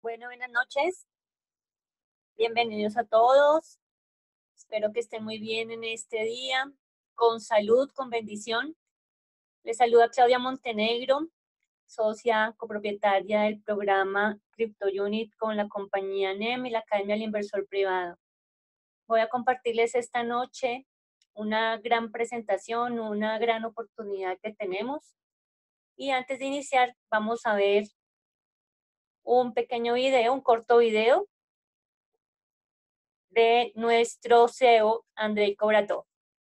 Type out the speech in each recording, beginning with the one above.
Bueno, buenas noches. Bienvenidos a todos. Espero que estén muy bien en este día, con salud, con bendición. Les saluda Claudia Montenegro, socia copropietaria del programa Crypto Unit con la compañía NEM y la Academia del Inversor Privado. Voy a compartirles esta noche una gran presentación, una gran oportunidad que tenemos. Y antes de iniciar, vamos a ver un pequeño video, un corto video de nuestro CEO, Andrei Kovratov.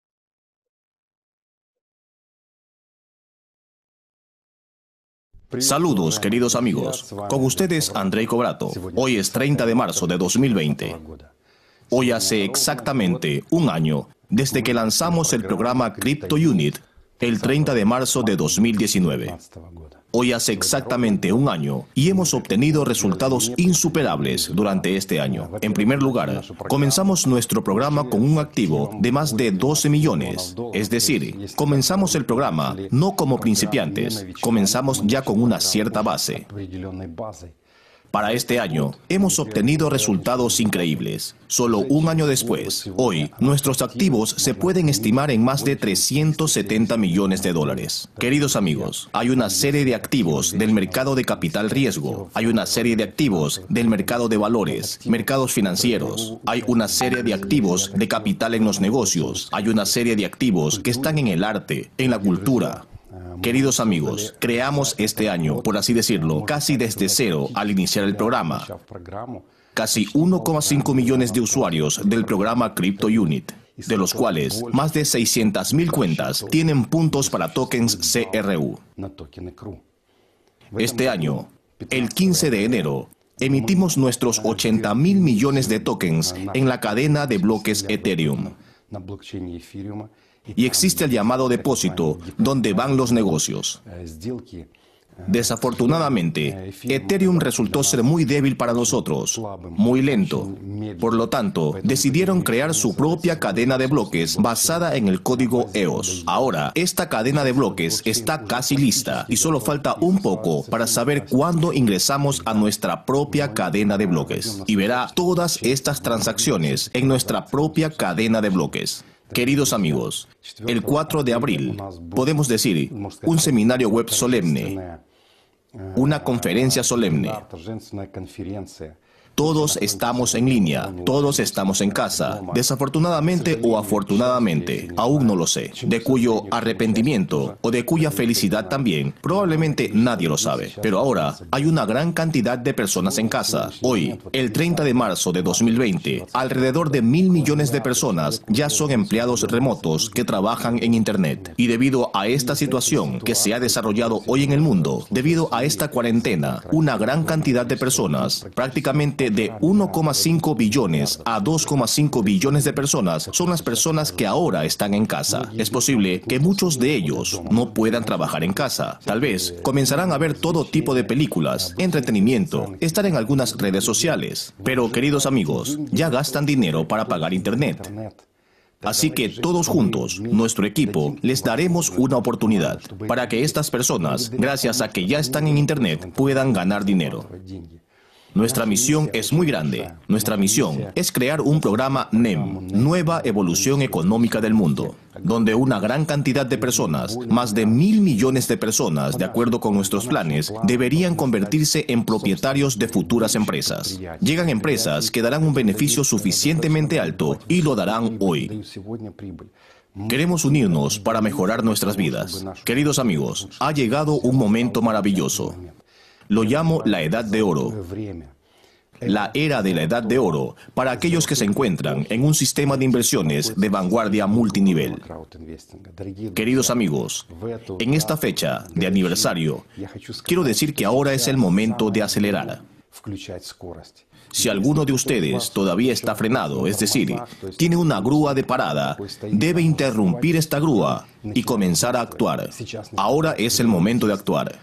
Saludos, queridos amigos. Con ustedes, Andrei Kovratov. Hoy es 30 de marzo de 2020. Hoy hace exactamente un año desde que lanzamos el programa Crypto Unit, el 30 de marzo de 2019. Hoy hace exactamente un año y hemos obtenido resultados insuperables durante este año. En primer lugar, comenzamos nuestro programa con un activo de más de 12 millones. Es decir, comenzamos el programa no como principiantes, comenzamos ya con una cierta base. Para este año, hemos obtenido resultados increíbles. Solo un año después, hoy, nuestros activos se pueden estimar en más de 370 millones de dólares. Queridos amigos, hay una serie de activos del mercado de capital riesgo, hay una serie de activos del mercado de valores, mercados financieros, hay una serie de activos de capital en los negocios, hay una serie de activos que están en el arte, en la cultura. Queridos amigos, creamos este año, por así decirlo, casi desde cero al iniciar el programa. Casi 1,5 millones de usuarios del programa Crypto Unit, de los cuales más de 600.000 cuentas tienen puntos para tokens CRU. Este año, el 15 de enero, emitimos nuestros 80.000 millones de tokens en la cadena de bloques Ethereum. Y existe el llamado depósito, donde van los negocios. Desafortunadamente, Ethereum resultó ser muy débil para nosotros, muy lento. Por lo tanto, decidieron crear su propia cadena de bloques basada en el código EOS. Ahora, esta cadena de bloques está casi lista y solo falta un poco para saber cuándo ingresamos a nuestra propia cadena de bloques. Y verá todas estas transacciones en nuestra propia cadena de bloques. Queridos amigos, el 4 de abril, podemos decir, un seminario web solemne, una conferencia solemne. Todos estamos en línea, todos estamos en casa, desafortunadamente o afortunadamente, aún no lo sé, de cuyo arrepentimiento o de cuya felicidad también, probablemente nadie lo sabe. Pero ahora hay una gran cantidad de personas en casa. Hoy, el 30 de marzo de 2020, alrededor de 1.000 millones de personas ya son empleados remotos que trabajan en Internet. Y debido a esta situación que se ha desarrollado hoy en el mundo, debido a esta cuarentena, una gran cantidad de personas, prácticamente de 1,5 billones a 2,5 billones de personas son las personas que ahora están en casa. Es posible que muchos de ellos no puedan trabajar en casa. Tal vez comenzarán a ver todo tipo de películas, entretenimiento, estar en algunas redes sociales. Pero, queridos amigos, ya gastan dinero para pagar Internet. Así que todos juntos, nuestro equipo, les daremos una oportunidad para que estas personas, gracias a que ya están en Internet, puedan ganar dinero. Nuestra misión es muy grande. Nuestra misión es crear un programa NEM, Nueva Evolución Económica del Mundo, donde una gran cantidad de personas, más de 1.000 millones de personas, de acuerdo con nuestros planes, deberían convertirse en propietarios de futuras empresas. Llegan empresas que darán un beneficio suficientemente alto y lo darán hoy. Queremos unirnos para mejorar nuestras vidas. Queridos amigos, ha llegado un momento maravilloso. Lo llamo la Edad de Oro. La era de la Edad de Oro para aquellos que se encuentran en un sistema de inversiones de vanguardia multinivel. Queridos amigos, en esta fecha de aniversario, quiero decir que ahora es el momento de acelerar. Si alguno de ustedes todavía está frenado, es decir, tiene una grúa de parada, debe interrumpir esta grúa y comenzar a actuar. Ahora es el momento de actuar.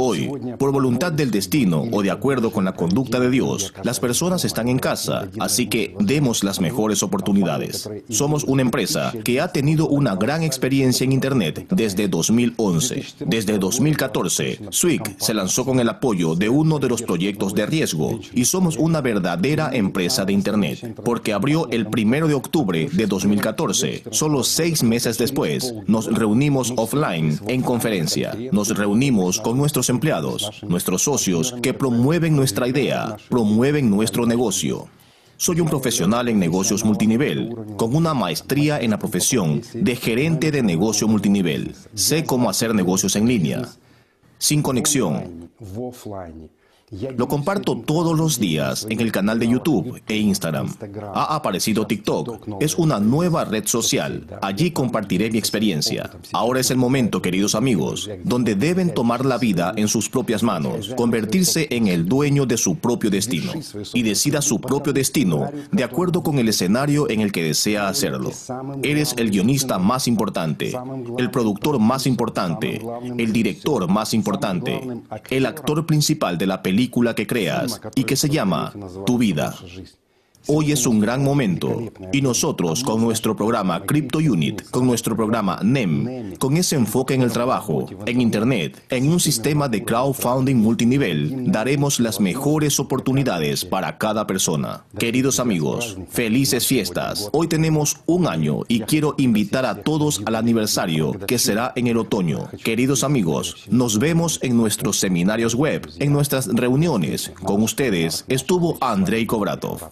Hoy, por voluntad del destino o de acuerdo con la conducta de Dios, las personas están en casa, así que demos las mejores oportunidades. Somos una empresa que ha tenido una gran experiencia en Internet desde 2011. Desde 2014, Swyk se lanzó con el apoyo de uno de los proyectos de riesgo y somos una verdadera empresa de Internet, porque abrió el 1 de octubre de 2014. Solo 6 meses después, nos reunimos offline en conferencia. Nos reunimos con nuestros empleados, nuestros socios que promueven nuestra idea, promueven nuestro negocio. Soy un profesional en negocios multinivel, con una maestría en la profesión de gerente de negocio multinivel. Sé cómo hacer negocios en línea, sin conexión. Lo comparto todos los días en el canal de YouTube e Instagram. Ha aparecido TikTok. Es una nueva red social. Allí compartiré mi experiencia. Ahora es el momento, queridos amigos, donde deben tomar la vida en sus propias manos, convertirse en el dueño de su propio destino y decida su propio destino de acuerdo con el escenario en el que desea hacerlo. Eres el guionista más importante, el productor más importante, el director más importante, el actor principal de la película que creas y que se llama Tu Vida. Hoy es un gran momento y nosotros con nuestro programa Crypto Unit, con nuestro programa NEM, con ese enfoque en el trabajo, en Internet, en un sistema de crowdfunding multinivel, daremos las mejores oportunidades para cada persona. Queridos amigos, felices fiestas. Hoy tenemos un año y quiero invitar a todos al aniversario que será en el otoño. Queridos amigos, nos vemos en nuestros seminarios web, en nuestras reuniones. Con ustedes estuvo Andrei Kovratov.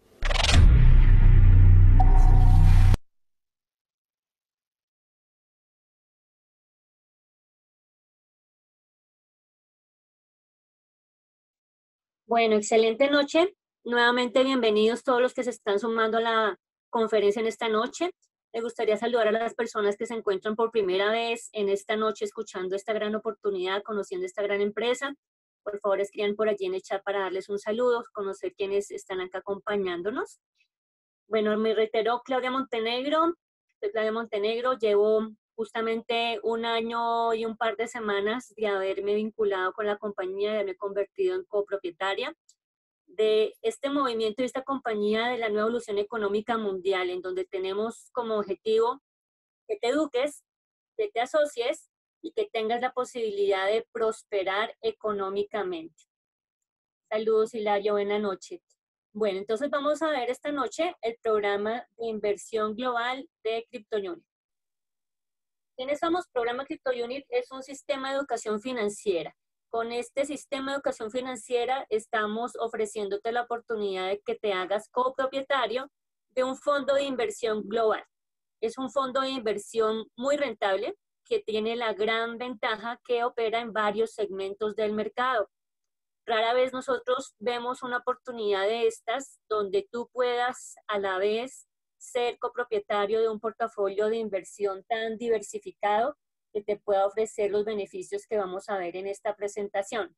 Bueno, excelente noche. Nuevamente bienvenidos todos los que se están sumando a la conferencia en esta noche. Me gustaría saludar a las personas que se encuentran por primera vez en esta noche escuchando esta gran oportunidad, conociendo esta gran empresa. Por favor, escriban por allí en el chat para darles un saludo, conocer quienes están acá acompañándonos. Bueno, me reitero, Claudia Montenegro. Soy Claudia Montenegro, llevo justamente un año y un par de semanas de haberme vinculado con la compañía, de haberme convertido en copropietaria de este movimiento y esta compañía de la nueva evolución económica mundial, en donde tenemos como objetivo que te eduques, que te asocies y que tengas la posibilidad de prosperar económicamente. Saludos, Hilario, buena noche. Bueno, entonces vamos a ver esta noche el programa de inversión global de CryptoUnit. ¿Quiénes somos? Programa CryptoUnit es un sistema de educación financiera. Con este sistema de educación financiera estamos ofreciéndote la oportunidad de que te hagas copropietario de un fondo de inversión global. Es un fondo de inversión muy rentable que tiene la gran ventaja que opera en varios segmentos del mercado. Rara vez nosotros vemos una oportunidad de estas donde tú puedas a la vez ser copropietario de un portafolio de inversión tan diversificado que te pueda ofrecer los beneficios que vamos a ver en esta presentación.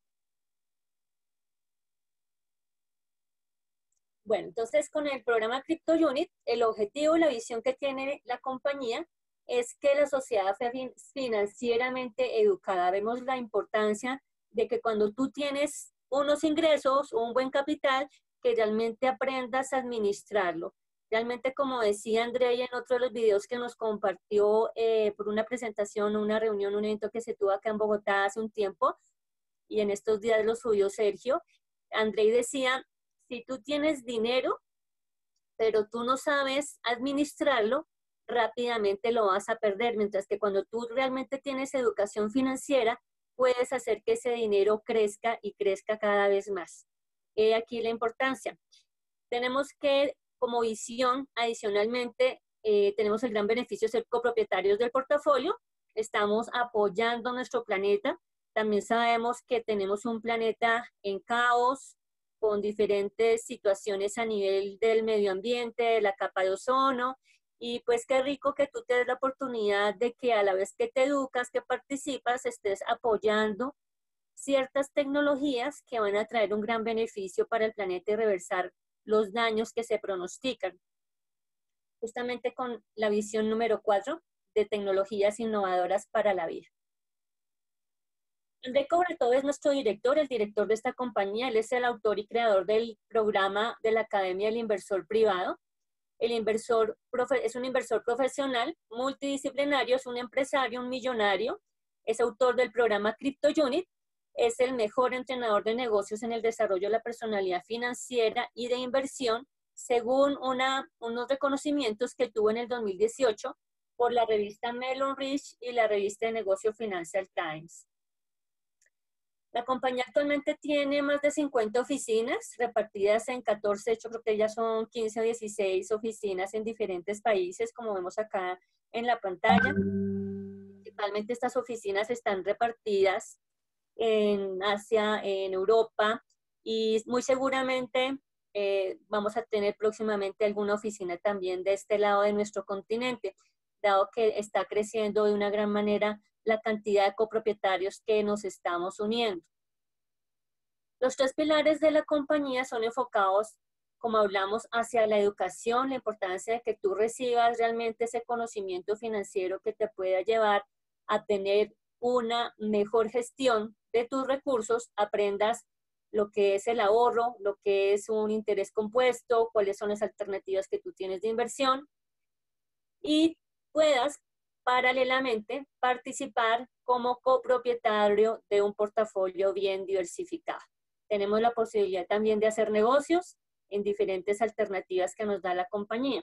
Bueno, entonces con el programa CryptoUnit, el objetivo, la visión que tiene la compañía es que la sociedad sea financieramente educada. Vemos la importancia de que cuando tú tienes unos ingresos o un buen capital, que realmente aprendas a administrarlo. Realmente, como decía Andrea en otro de los videos que nos compartió por una presentación, una reunión, un evento que se tuvo acá en Bogotá hace un tiempo, y en estos días lo subió Sergio, Andrei decía, si tú tienes dinero, pero tú no sabes administrarlo, rápidamente lo vas a perder, mientras que cuando tú realmente tienes educación financiera, puedes hacer que ese dinero crezca y crezca cada vez más. Aquí la importancia. Tenemos que, como visión, adicionalmente, tenemos el gran beneficio de ser copropietarios del portafolio. Estamos apoyando nuestro planeta. También sabemos que tenemos un planeta en caos, con diferentes situaciones a nivel del medio ambiente, de la capa de ozono, y pues qué rico que tú te des la oportunidad de que a la vez que te educas, que participas, estés apoyando ciertas tecnologías que van a traer un gran beneficio para el planeta y reversar los daños que se pronostican. Justamente con la visión número 4 de tecnologías innovadoras para la vida. André Cobretov es nuestro director, el director de esta compañía. Él es el autor y creador del programa de la Academia del Inversor Privado. El inversor es un inversor profesional, multidisciplinario, es un empresario, un millonario, es autor del programa Crypto Unit, es el mejor entrenador de negocios en el desarrollo de la personalidad financiera y de inversión, según unos reconocimientos que tuvo en el 2018 por la revista Mellon Rich y la revista de negocio Financial Times. La compañía actualmente tiene más de 50 oficinas repartidas en 14, yo creo que ya son 15 o 16 oficinas en diferentes países, como vemos acá en la pantalla. Principalmente estas oficinas están repartidas en Asia, en Europa, y muy seguramente vamos a tener próximamente alguna oficina también de este lado de nuestro continente, dado que está creciendo de una gran manera la cantidad de copropietarios que nos estamos uniendo. Los 3 pilares de la compañía son enfocados, como hablamos, hacia la educación, la importancia de que tú recibas realmente ese conocimiento financiero que te pueda llevar a tener una mejor gestión de tus recursos, aprendas lo que es el ahorro, lo que es un interés compuesto, cuáles son las alternativas que tú tienes de inversión y puedas paralelamente participar como copropietario de un portafolio bien diversificado. Tenemos la posibilidad también de hacer negocios en diferentes alternativas que nos da la compañía.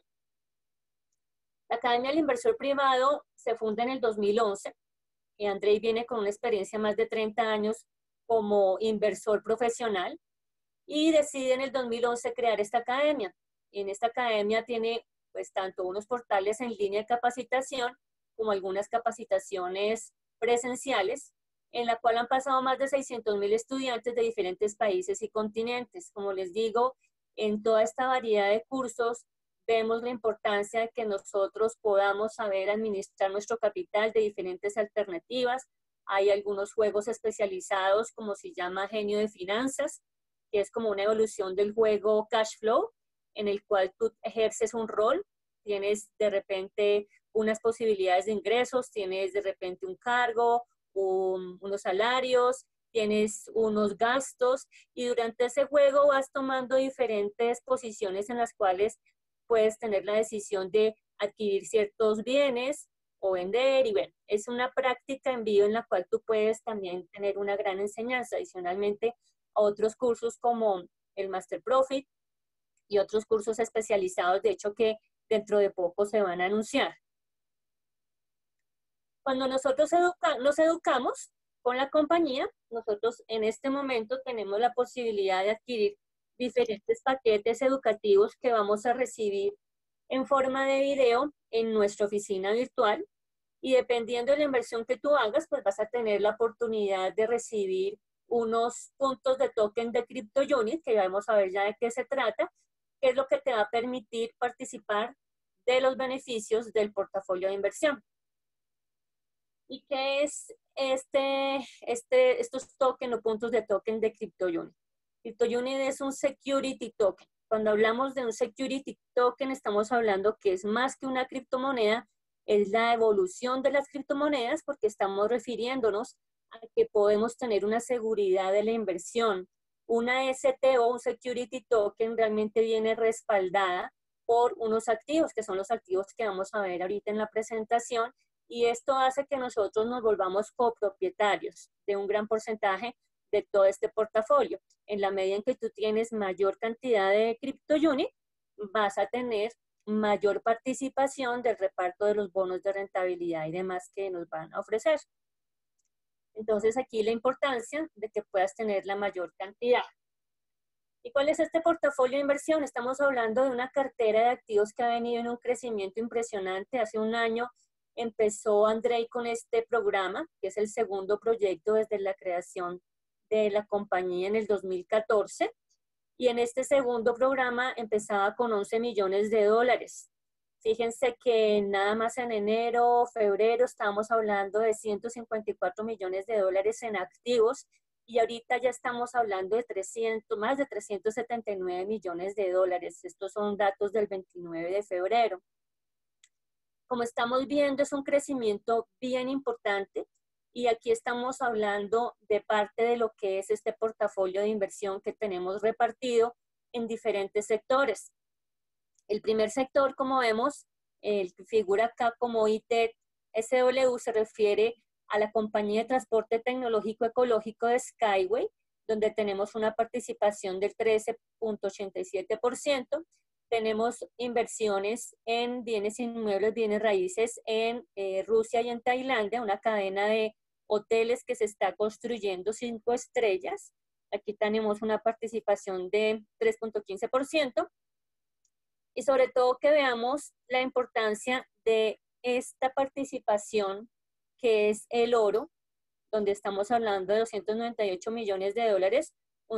La Academia del Inversor Privado se funda en el 2011 y Andrei viene con una experiencia más de 30 años como inversor profesional y decide en el 2011 crear esta academia. Y en esta academia tiene pues tanto unos portales en línea de capacitación como algunas capacitaciones presenciales, en la cual han pasado más de 600,000 estudiantes de diferentes países y continentes. Como les digo, en toda esta variedad de cursos vemos la importancia de que nosotros podamos saber administrar nuestro capital de diferentes alternativas. Hay algunos juegos especializados, como se llama Genio de Finanzas, que es como una evolución del juego Cash Flow, en el cual tú ejerces un rol, tienes de repente unas posibilidades de ingresos, tienes de repente un cargo, unos salarios, tienes unos gastos y durante ese juego vas tomando diferentes posiciones en las cuales puedes tener la decisión de adquirir ciertos bienes o vender y bueno, es una práctica en vivo en la cual tú puedes también tener una gran enseñanza. Adicionalmente a otros cursos como el Master Profit y otros cursos especializados, de hecho que dentro de poco se van a anunciar. Cuando nosotros nos educamos con la compañía, nosotros en este momento tenemos la posibilidad de adquirir diferentes paquetes educativos que vamos a recibir en forma de video en nuestra oficina virtual y dependiendo de la inversión que tú hagas, pues vas a tener la oportunidad de recibir unos puntos de token de Crypto Unit, que vamos a ver ya de qué se trata, que es lo que te va a permitir participar de los beneficios del portafolio de inversión. ¿Y qué es estos tokens o puntos de token de Crypto Unit? Crypto Unit es un security token. Cuando hablamos de un security token, estamos hablando que es más que una criptomoneda, es la evolución de las criptomonedas porque estamos refiriéndonos a que podemos tener una seguridad de la inversión. Una STO, un security token, realmente viene respaldada por unos activos, que son los activos que vamos a ver ahorita en la presentación, y esto hace que nosotros nos volvamos copropietarios de un gran porcentaje de todo este portafolio. En la medida en que tú tienes mayor cantidad de Crypto Unit, vas a tener mayor participación del reparto de los bonos de rentabilidad y demás que nos van a ofrecer. Entonces aquí la importancia de que puedas tener la mayor cantidad. ¿Y cuál es este portafolio de inversión? Estamos hablando de una cartera de activos que ha venido en un crecimiento impresionante. Hace un año empezó Andrei con este programa, que es el segundo proyecto desde la creación de la compañía en el 2014. Y en este segundo programa empezaba con 11 millones de dólares. Fíjense que nada más en enero, febrero, estábamos hablando de 154 millones de dólares en activos y ahorita ya estamos hablando de más de 379 millones de dólares. Estos son datos del 29 de febrero. Como estamos viendo, es un crecimiento bien importante. Y aquí estamos hablando de parte de lo que es este portafolio de inversión que tenemos repartido en diferentes sectores. El primer sector, como vemos, el que figura acá como ITEC SW, se refiere a la compañía de transporte tecnológico ecológico de Skyway, donde tenemos una participación del 13.87%. Tenemos inversiones en bienes inmuebles, bienes raíces en Rusia y en Tailandia, una cadena de hoteles que se está construyendo 5 estrellas. Aquí tenemos una participación de 3.15%. Y sobre todo que veamos la importancia de esta participación, que es el oro, donde estamos hablando de 298 millones de dólares, un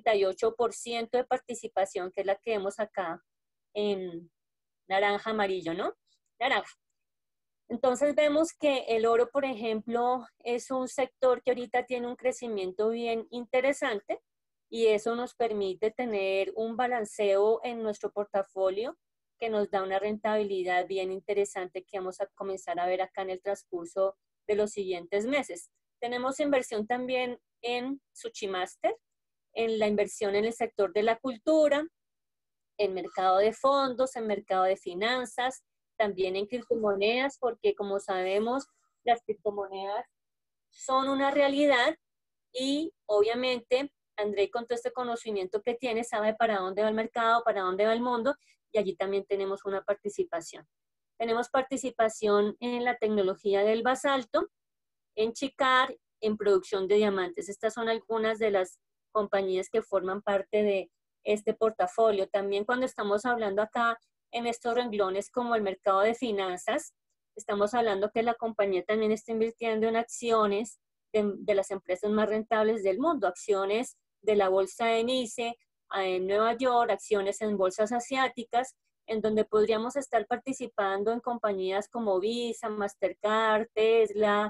78% de participación, que es la que vemos acá en naranja, amarillo, ¿no? Naranja. Entonces vemos que el oro, por ejemplo, es un sector que ahorita tiene un crecimiento bien interesante y eso nos permite tener un balanceo en nuestro portafolio que nos da una rentabilidad bien interesante que vamos a comenzar a ver acá en el transcurso de los siguientes meses. Tenemos inversión también en Suchimaster, en la inversión en el sector de la cultura, en mercado de fondos, en mercado de finanzas, también en criptomonedas, porque como sabemos, las criptomonedas son una realidad y obviamente André, con todo este conocimiento que tiene, sabe para dónde va el mercado, para dónde va el mundo, y allí también tenemos una participación. Tenemos participación en la tecnología del basalto, en Chicar, en producción de diamantes. Estas son algunas de las compañías que forman parte de este portafolio. También cuando estamos hablando acá en estos renglones como el mercado de finanzas, estamos hablando que la compañía también está invirtiendo en acciones de las empresas más rentables del mundo, acciones de la bolsa de Nice en Nueva York, acciones en bolsas asiáticas, en donde podríamos estar participando en compañías como Visa, Mastercard, Tesla,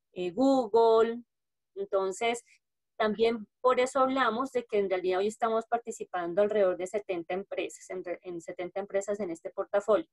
Google. Entonces, también por eso hablamos de que en realidad hoy estamos participando alrededor de 70 empresas, en 70 empresas en este portafolio.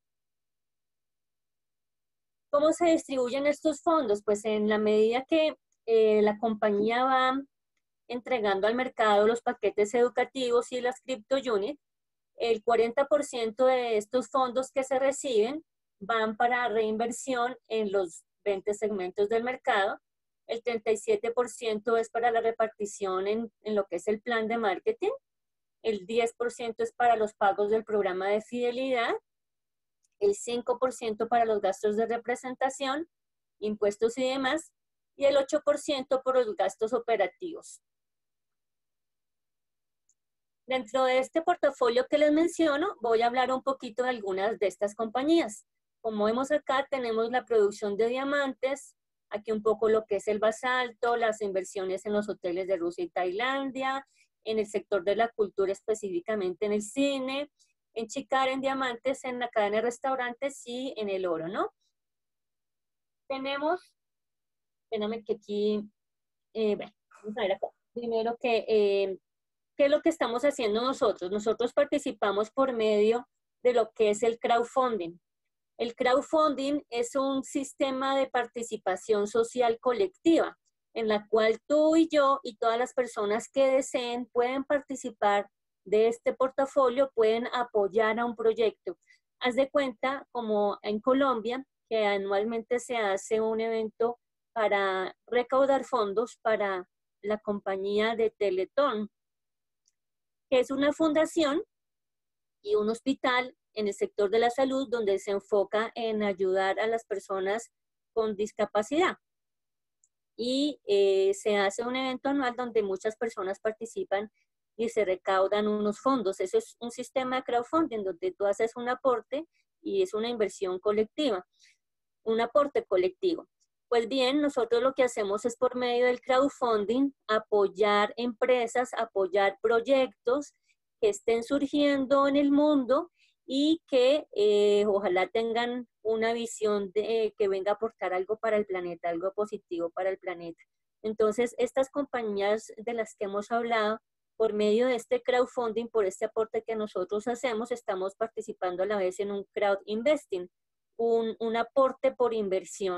¿Cómo se distribuyen estos fondos? Pues en la medida que la compañía va entregando al mercado los paquetes educativos y las crypto units, el 40% de estos fondos que se reciben van para reinversión en los 20 segmentos del mercado, el 37% es para la repartición en lo que es el plan de marketing, el 10% es para los pagos del programa de fidelidad, el 5% para los gastos de representación, impuestos y demás, y el 8% por los gastos operativos. Dentro de este portafolio que les menciono, voy a hablar un poquito de algunas de estas compañías. Como vemos acá, tenemos la producción de diamantes, aquí un poco lo que es el basalto, las inversiones en los hoteles de Rusia y Tailandia, en el sector de la cultura, específicamente en el cine, en Chicar, en diamantes, en la cadena de restaurantes y en el oro, ¿no? Tenemos, espérame que aquí, bueno, vamos a ver acá. Primero que... ¿qué es lo que estamos haciendo nosotros? Nosotros participamos por medio de lo que es el crowdfunding. El crowdfunding es un sistema de participación social colectiva en la cual tú y yo y todas las personas que deseen pueden participar de este portafolio, pueden apoyar a un proyecto. Haz de cuenta, como en Colombia, que anualmente se hace un evento para recaudar fondos para la compañía de Teletón, que es una fundación y un hospital en el sector de la salud donde se enfoca en ayudar a las personas con discapacidad. Y se hace un evento anual donde muchas personas participan y se recaudan unos fondos. Eso es un sistema de crowdfunding donde tú haces un aporte y es una inversión colectiva, un aporte colectivo. Pues bien, nosotros lo que hacemos es por medio del crowdfunding apoyar empresas, apoyar proyectos que estén surgiendo en el mundo y que ojalá tengan una visión de que venga a aportar algo para el planeta, algo positivo para el planeta. Entonces, estas compañías de las que hemos hablado, por medio de este crowdfunding, por este aporte que nosotros hacemos, estamos participando a la vez en un crowd investing, un aporte por inversión.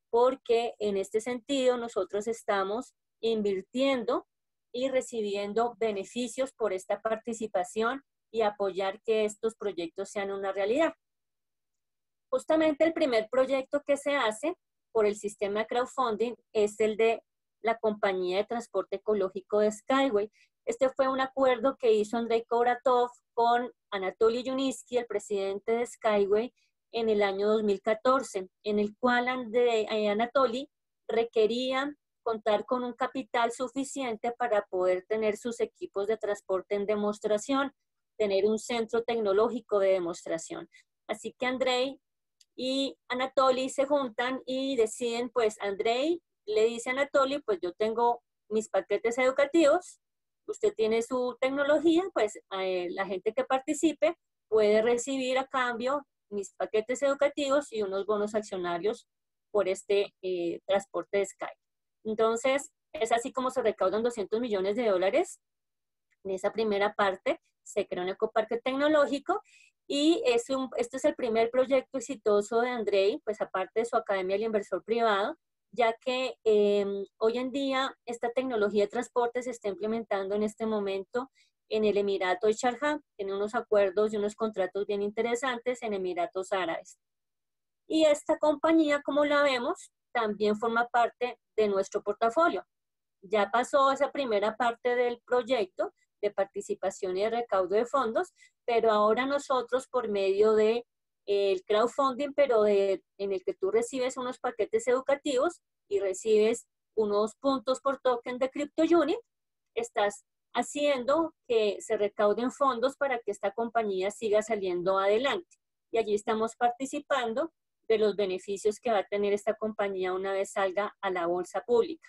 porque en este sentido nosotros estamos invirtiendo y recibiendo beneficios por esta participación y apoyar que estos proyectos sean una realidad. Justamente el primer proyecto que se hace por el sistema de crowdfunding es el de la compañía de transporte ecológico de Skyway. Este fue un acuerdo que hizo Andrei Kovratov con Anatoly Yuninsky, el presidente de Skyway, en el año 2014, en el cual Anatoly requería contar con un capital suficiente para poder tener sus equipos de transporte en demostración, tener un centro tecnológico de demostración. Así que Andrei y Anatoly se juntan y deciden, pues Andrei le dice a Anatoly, pues yo tengo mis paquetes educativos, usted tiene su tecnología, pues la gente que participe puede recibir a cambio mis paquetes educativos y unos bonos accionarios por este transporte de Sky. Entonces, es así como se recaudan $200 millones. En esa primera parte se crea un ecoparque tecnológico y este es el primer proyecto exitoso de Andrei, pues aparte de su academia del inversor privado, ya que hoy en día esta tecnología de transporte se está implementando en este momento en el Emirato de Sharjah. Tiene unos acuerdos y unos contratos bien interesantes en Emiratos Árabes. Y esta compañía, como la vemos, también forma parte de nuestro portafolio. Ya pasó esa primera parte del proyecto de participación y de recaudo de fondos, pero ahora nosotros por medio de el crowdfunding, pero en el que tú recibes unos paquetes educativos y recibes unos puntos por token de CryptoUnit, estás haciendo que se recauden fondos para que esta compañía siga saliendo adelante. Y allí estamos participando de los beneficios que va a tener esta compañía una vez salga a la bolsa pública.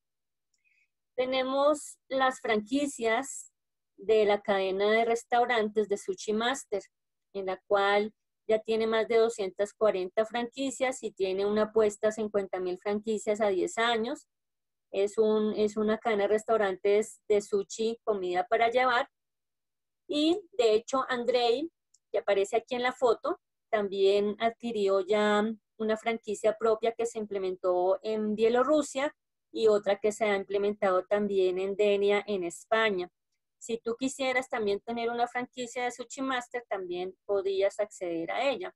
Tenemos las franquicias de la cadena de restaurantes de Sushi Master, en la cual ya tiene más de 240 franquicias y tiene una apuesta a 50,000 franquicias a 10 años. Es una cadena de restaurantes de sushi, comida para llevar. Y de hecho, Andrei, que aparece aquí en la foto, también adquirió ya una franquicia propia que se implementó en Bielorrusia y otra que se ha implementado también en Denia, en España. Si tú quisieras también tener una franquicia de Sushi Master, también podías acceder a ella.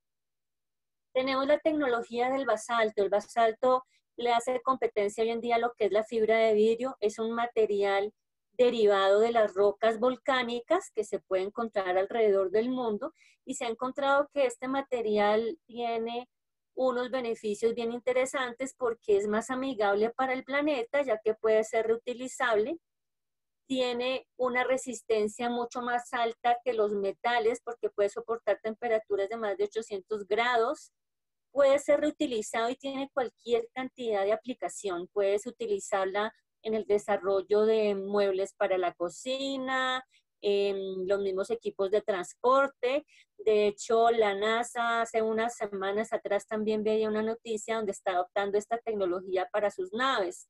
Tenemos la tecnología del basalto. El basalto le hace competencia hoy en día a lo que es la fibra de vidrio. Es un material derivado de las rocas volcánicas que se puede encontrar alrededor del mundo y se ha encontrado que este material tiene unos beneficios bien interesantes porque es más amigable para el planeta, ya que puede ser reutilizable. Tiene una resistencia mucho más alta que los metales porque puede soportar temperaturas de más de 800 grados. Puede ser reutilizado y tiene cualquier cantidad de aplicación. Puedes utilizarla en el desarrollo de muebles para la cocina, en los mismos equipos de transporte. De hecho, la NASA hace unas semanas atrás también veía una noticia donde está adoptando esta tecnología para sus naves.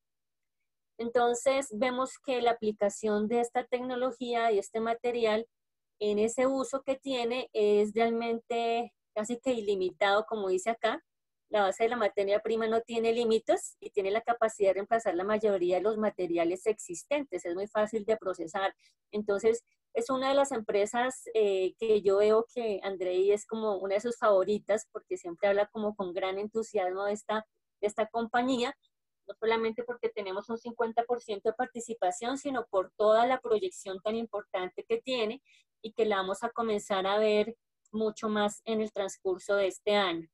Entonces, vemos que la aplicación de esta tecnología y este material en ese uso que tiene es realmente casi que ilimitado, como dice acá. La base de la materia prima no tiene límites y tiene la capacidad de reemplazar la mayoría de los materiales existentes. Es muy fácil de procesar. Entonces, es una de las empresas que yo veo que Andrei es como una de sus favoritas porque siempre habla como con gran entusiasmo de esta compañía, no solamente porque tenemos un 50% de participación, sino por toda la proyección tan importante que tiene y que la vamos a comenzar a ver mucho más en el transcurso de este año.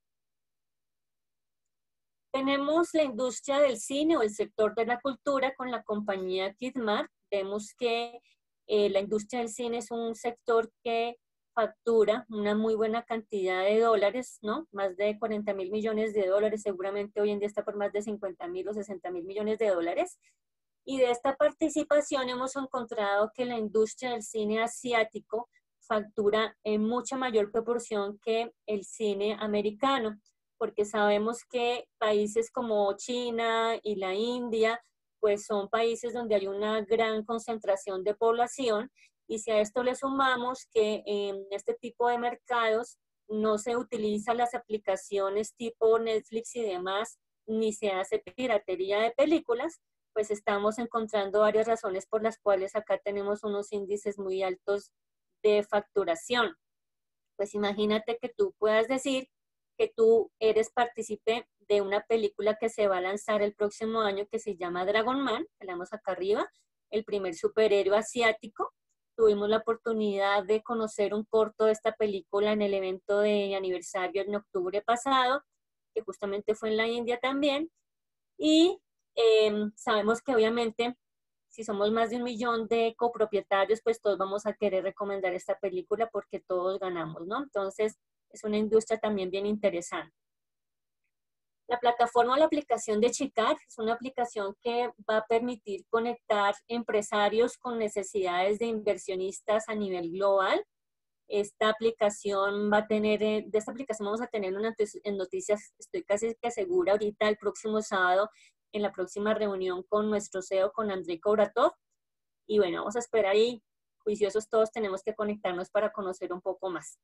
Tenemos la industria del cine o el sector de la cultura con la compañía Kidmart. Vemos que la industria del cine es un sector que factura una muy buena cantidad de dólares, ¿no? Más de 40,000 millones de dólares, seguramente hoy en día está por más de 50,000 o 60,000 millones de dólares. Y de esta participación hemos encontrado que la industria del cine asiático factura en mucha mayor proporción que el cine americano, porque sabemos que países como China y la India, pues son países donde hay una gran concentración de población, y si a esto le sumamos que en este tipo de mercados no se utilizan las aplicaciones tipo Netflix y demás, ni se hace piratería de películas, pues estamos encontrando varias razones por las cuales acá tenemos unos índices muy altos de facturación. Pues imagínate que tú puedas decir que tú eres partícipe de una película que se va a lanzar el próximo año que se llama Dragon Man, que la vemos acá arriba, el primer superhéroe asiático. Tuvimos la oportunidad de conocer un corto de esta película en el evento de aniversario en octubre pasado, que justamente fue en la India también. Y sabemos que obviamente si somos más de 1 millón de copropietarios, pues todos vamos a querer recomendar esta película porque todos ganamos, ¿no? Entonces, es una industria también bien interesante. La plataforma o la aplicación de Chicar es una aplicación que va a permitir conectar empresarios con necesidades de inversionistas a nivel global. Esta aplicación va a tener, de esta aplicación vamos a tener una en noticias, estoy casi que segura ahorita el próximo sábado en la próxima reunión con nuestro CEO, con Andrei Kovratov. Y bueno, vamos a esperar y juiciosos todos tenemos que conectarnos para conocer un poco más.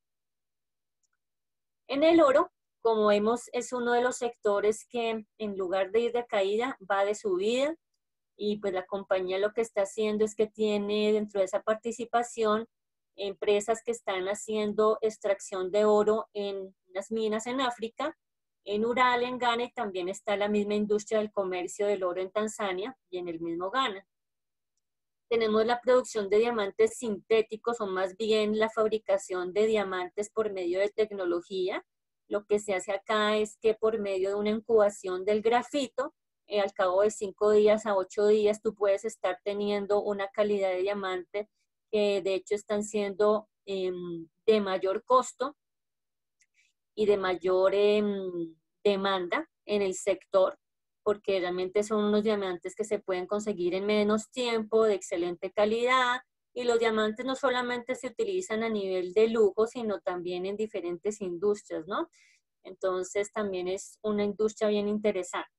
En el oro, como vemos, es uno de los sectores que en lugar de ir de caída, va de subida. Y pues la compañía lo que está haciendo es que tiene dentro de esa participación empresas que están haciendo extracción de oro en unas minas en África, en Ural, en Ghana, y también está la misma industria del comercio del oro en Tanzania y en el mismo Ghana. Tenemos la producción de diamantes sintéticos o más bien la fabricación de diamantes por medio de tecnología. Lo que se hace acá es que por medio de una incubación del grafito, al cabo de 5 días a 8 días, tú puedes estar teniendo una calidad de diamante que de hecho están siendo de mayor costo y de mayor demanda en el sector, porque realmente son unos diamantes que se pueden conseguir en menos tiempo, de excelente calidad, y los diamantes no solamente se utilizan a nivel de lujo, sino también en diferentes industrias, ¿no? Entonces también es una industria bien interesante.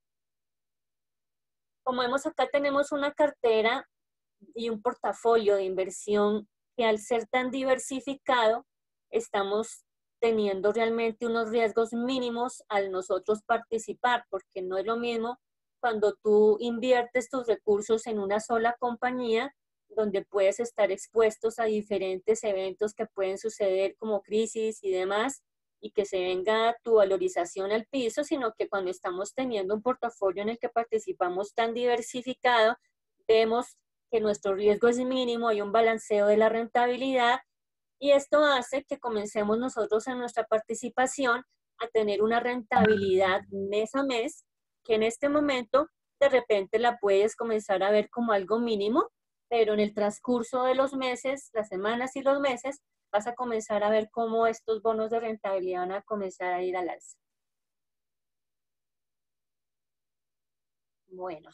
Como vemos acá tenemos una cartera y un portafolio de inversión que al ser tan diversificado, estamos teniendo realmente unos riesgos mínimos al nosotros participar, porque no es lo mismo cuando tú inviertes tus recursos en una sola compañía, donde puedes estar expuestos a diferentes eventos que pueden suceder como crisis y demás, y que se venga tu valorización al piso, sino que cuando estamos teniendo un portafolio en el que participamos tan diversificado, vemos que nuestro riesgo es mínimo, hay un balanceo de la rentabilidad y esto hace que comencemos nosotros en nuestra participación a tener una rentabilidad mes a mes que en este momento de repente la puedes comenzar a ver como algo mínimo, pero en el transcurso de los meses, las semanas y los meses, vas a comenzar a ver cómo estos bonos de rentabilidad van a comenzar a ir al alza. Bueno,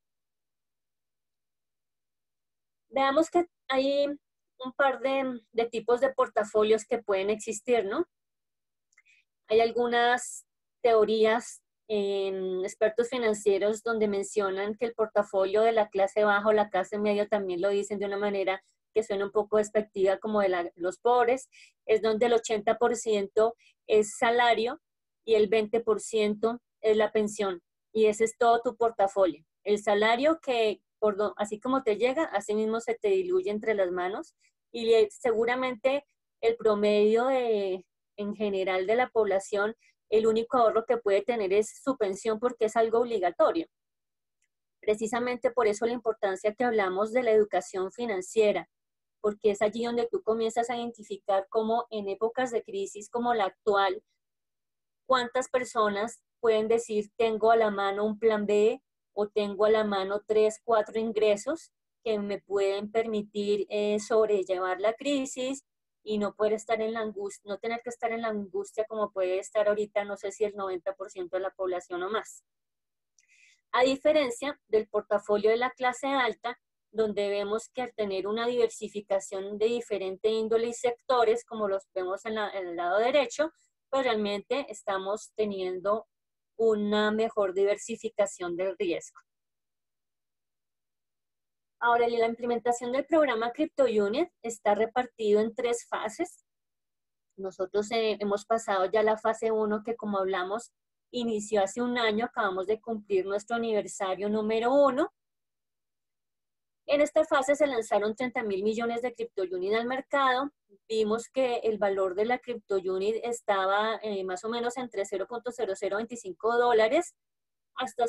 veamos que hay un par de tipos de portafolios que pueden existir, ¿no? Hay algunas teorías en expertos financieros donde mencionan que el portafolio de la clase baja o la clase media también lo dicen de una manera que suena un poco despectiva como de los pobres, es donde el 80% es salario y el 20% es la pensión. Y ese es todo tu portafolio. El salario que, así como te llega, así mismo se te diluye entre las manos y seguramente el promedio en general de la población, el único ahorro que puede tener es su pensión porque es algo obligatorio. Precisamente por eso la importancia que hablamos de la educación financiera, porque es allí donde tú comienzas a identificar cómo en épocas de crisis como la actual, cuántas personas pueden decir tengo a la mano un plan B o tengo a la mano 3, 4 ingresos que me pueden permitir sobrellevar la crisis y no poder estar en la angustia, no tener que estar en la angustia como puede estar ahorita, no sé si el 90% de la población o más. A diferencia del portafolio de la clase alta, donde vemos que al tener una diversificación de diferente índole y sectores, como los vemos en el lado derecho, pues realmente estamos teniendo una mejor diversificación del riesgo. Ahora, la implementación del programa CryptoUnion está repartido en 3 fases. Nosotros hemos pasado ya la fase 1 que, como hablamos, inició hace un año, acabamos de cumplir nuestro aniversario número 1. En esta fase se lanzaron 30.000 millones de criptounit al mercado. Vimos que el valor de la criptounit estaba más o menos entre $0.0025 hasta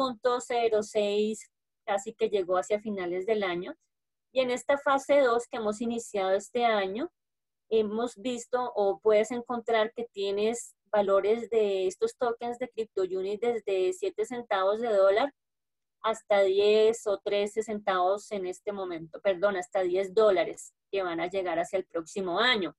0.06, casi que llegó hacia finales del año. Y en esta fase 2 que hemos iniciado este año, hemos visto o puedes encontrar que tienes valores de estos tokens de CryptoUnit desde 7 centavos de dólar hasta 10 o 13 centavos en este momento, perdón, hasta $10 que van a llegar hacia el próximo año.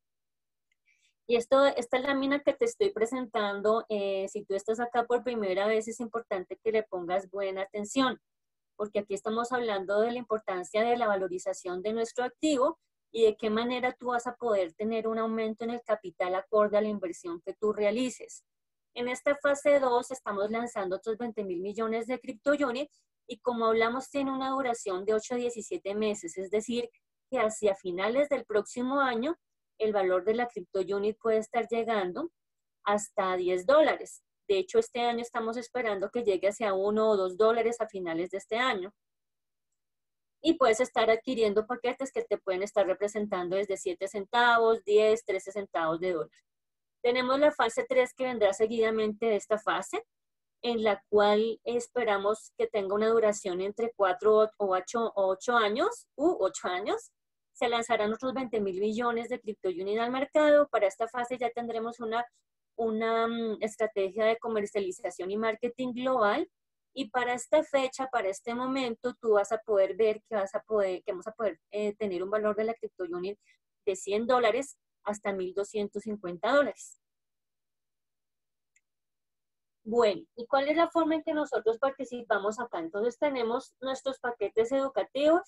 Y esta es la lámina que te estoy presentando. Si tú estás acá por primera vez, es importante que le pongas buena atención, porque aquí estamos hablando de la importancia de la valorización de nuestro activo y de qué manera tú vas a poder tener un aumento en el capital acorde a la inversión que tú realices. En esta fase 2 estamos lanzando otros 20.000 millones de CryptoUnit y como hablamos tiene una duración de 8 a 17 meses, es decir, que hacia finales del próximo año el valor de la CryptoUnit puede estar llegando hasta $10. De hecho, este año estamos esperando que llegue hacia $1 o $2 a finales de este año. Y puedes estar adquiriendo paquetes que te pueden estar representando desde 7 centavos, 10, 13 centavos de dólar. Tenemos la fase 3 que vendrá seguidamente de esta fase, en la cual esperamos que tenga una duración entre 4 o 8 años, Se lanzarán otros 20.000 millones de criptounit al mercado. Para esta fase ya tendremos una estrategia de comercialización y marketing global. Y para esta fecha, para este momento, tú vas a poder ver que vamos a poder tener un valor de la criptounit de $100 hasta $1.250. Bueno, ¿y cuál es la forma en que nosotros participamos acá? Entonces tenemos nuestros paquetes educativos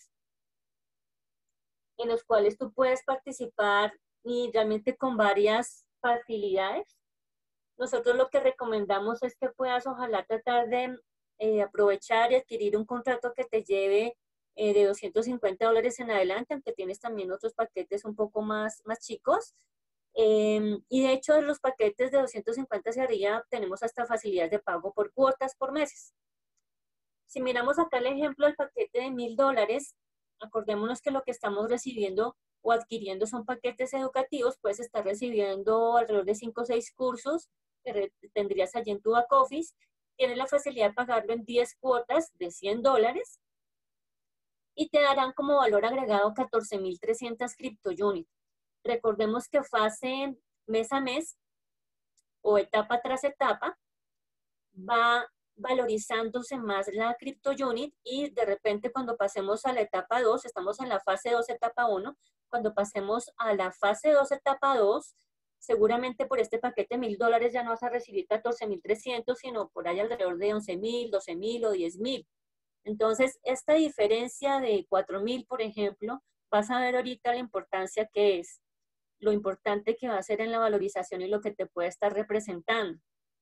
en los cuales tú puedes participar y realmente con varias facilidades. Nosotros lo que recomendamos es que puedas ojalá tratar de aprovechar y adquirir un contrato que te lleve de $250 en adelante, aunque tienes también otros paquetes un poco más chicos. Y de hecho, de los paquetes de 250 hacia arriba tenemos hasta facilidades de pago por cuotas por meses. Si miramos acá el ejemplo del paquete de $1.000, acordémonos que lo que estamos recibiendo o adquiriendo son paquetes educativos, puedes estar recibiendo alrededor de 5 o 6 cursos que tendrías allí en tu back office. Tienes la facilidad de pagarlo en 10 cuotas de $100 y te darán como valor agregado 14.300 CryptoUnit. Recordemos que fase mes a mes o etapa tras etapa va valorizándose más la CryptoUnit y de repente cuando pasemos a la etapa 2, estamos en la fase 2, etapa 1, cuando pasemos a la fase 2, etapa 2, seguramente por este paquete de $1.000 ya no vas a recibir 14.300, sino por ahí alrededor de 11.000, 12.000 o 10.000. Entonces, esta diferencia de 4.000, por ejemplo, vas a ver ahorita la importancia que es, lo importante que va a ser en la valorización y lo que te puede estar representando.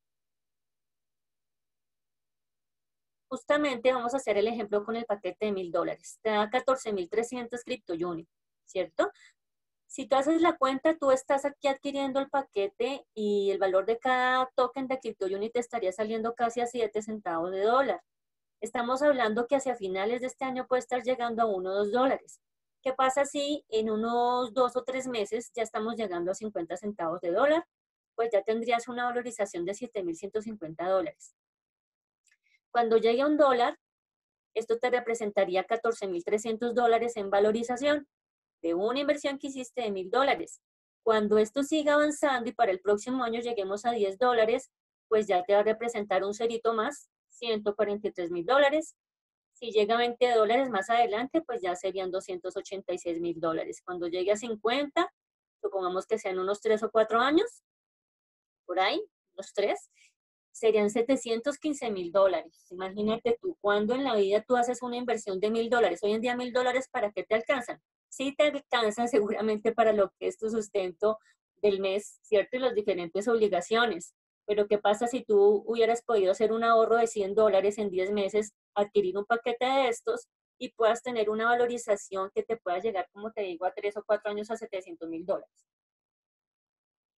Justamente vamos a hacer el ejemplo con el paquete de $1.000. Te da 14.300 CryptoUnit, ¿cierto? Si tú haces la cuenta, tú estás aquí adquiriendo el paquete y el valor de cada token de CryptoUnit te estaría saliendo casi a 7 centavos de dólar. Estamos hablando que hacia finales de este año puede estar llegando a $1 o $2. ¿Qué pasa si en unos 2 o 3 meses ya estamos llegando a 50 centavos de dólar? Pues ya tendrías una valorización de $7.150. Cuando llegue a $1, esto te representaría $14.300 en valorización de una inversión que hiciste de $1.000. Cuando esto siga avanzando y para el próximo año lleguemos a $10, pues ya te va a representar un cerito más, $143.000. Si llega a $20 más adelante, pues ya serían $286.000. Cuando llegue a 50, supongamos que sean unos 3 o 4 años, por ahí, unos 3, serían $715.000. Imagínate tú, cuando en la vida tú haces una inversión de $1.000. Hoy en día $1.000, ¿para qué te alcanzan? Sí te alcanzan seguramente para lo que es tu sustento del mes, ¿cierto? Y las diferentes obligaciones. Pero ¿qué pasa si tú hubieras podido hacer un ahorro de $100 en 10 meses, adquirir un paquete de estos y puedas tener una valorización que te pueda llegar, como te digo, a 3 o 4 años a $700.000?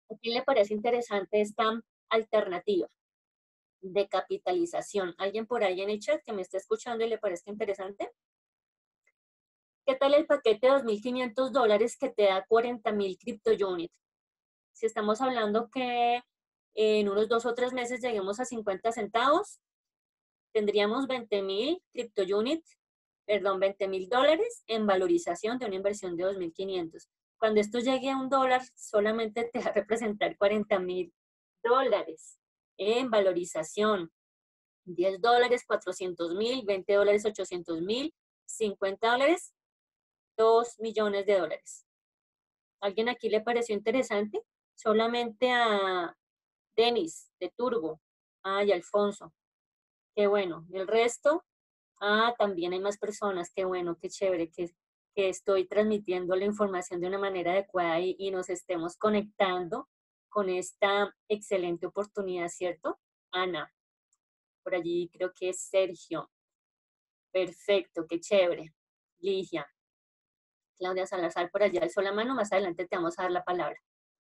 ¿A quién le parece interesante esta alternativa de capitalización? ¿Alguien por ahí en el chat que me está escuchando y le parezca interesante? ¿Qué tal el paquete de $2.500 que te da 40.000 cripto units? Si estamos hablando que en unos 2 o 3 meses lleguemos a 50 centavos, tendríamos 20.000 cripto units, perdón, $20.000 en valorización de una inversión de 2.500. Cuando esto llegue a $1, solamente te va a representar $40.000 en valorización. $10, 400.000, $20, 800.000, $50, $2 millones. ¿Alguien aquí le pareció interesante? Solamente a Denis, de Turbo. Y Alfonso. Qué bueno. El resto, también hay más personas. Qué bueno, qué chévere que estoy transmitiendo la información de una manera adecuada y nos estemos conectando con esta excelente oportunidad, ¿cierto? Ana, por allí creo que es Sergio. Perfecto, qué chévere. Ligia. Claudia Salazar por allá alzó la mano, más adelante te vamos a dar la palabra.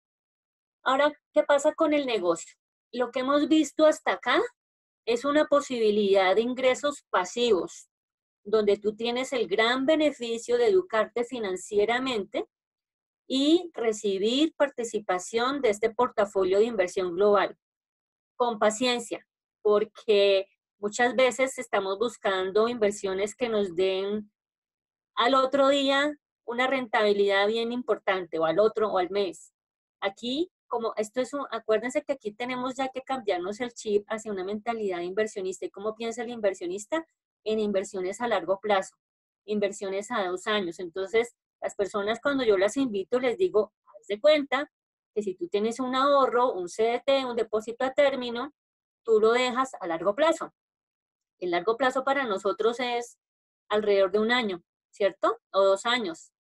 Ahora, ¿qué pasa con el negocio? Lo que hemos visto hasta acá es una posibilidad de ingresos pasivos, donde tú tienes el gran beneficio de educarte financieramente y recibir participación de este portafolio de inversión global. Con paciencia, porque muchas veces estamos buscando inversiones que nos den al otro día una rentabilidad bien importante, o al otro, o al mes. Aquí, como esto es acuérdense que aquí tenemos ya que cambiarnos el chip hacia una mentalidad inversionista. ¿Y cómo piensa el inversionista? En inversiones a largo plazo, inversiones a 2 años. Entonces, las personas cuando yo las invito, les digo, haz de cuenta que si tú tienes un ahorro, un CDT, un depósito a término, tú lo dejas a largo plazo. El largo plazo para nosotros es alrededor de 1 año, ¿cierto? O 2 años.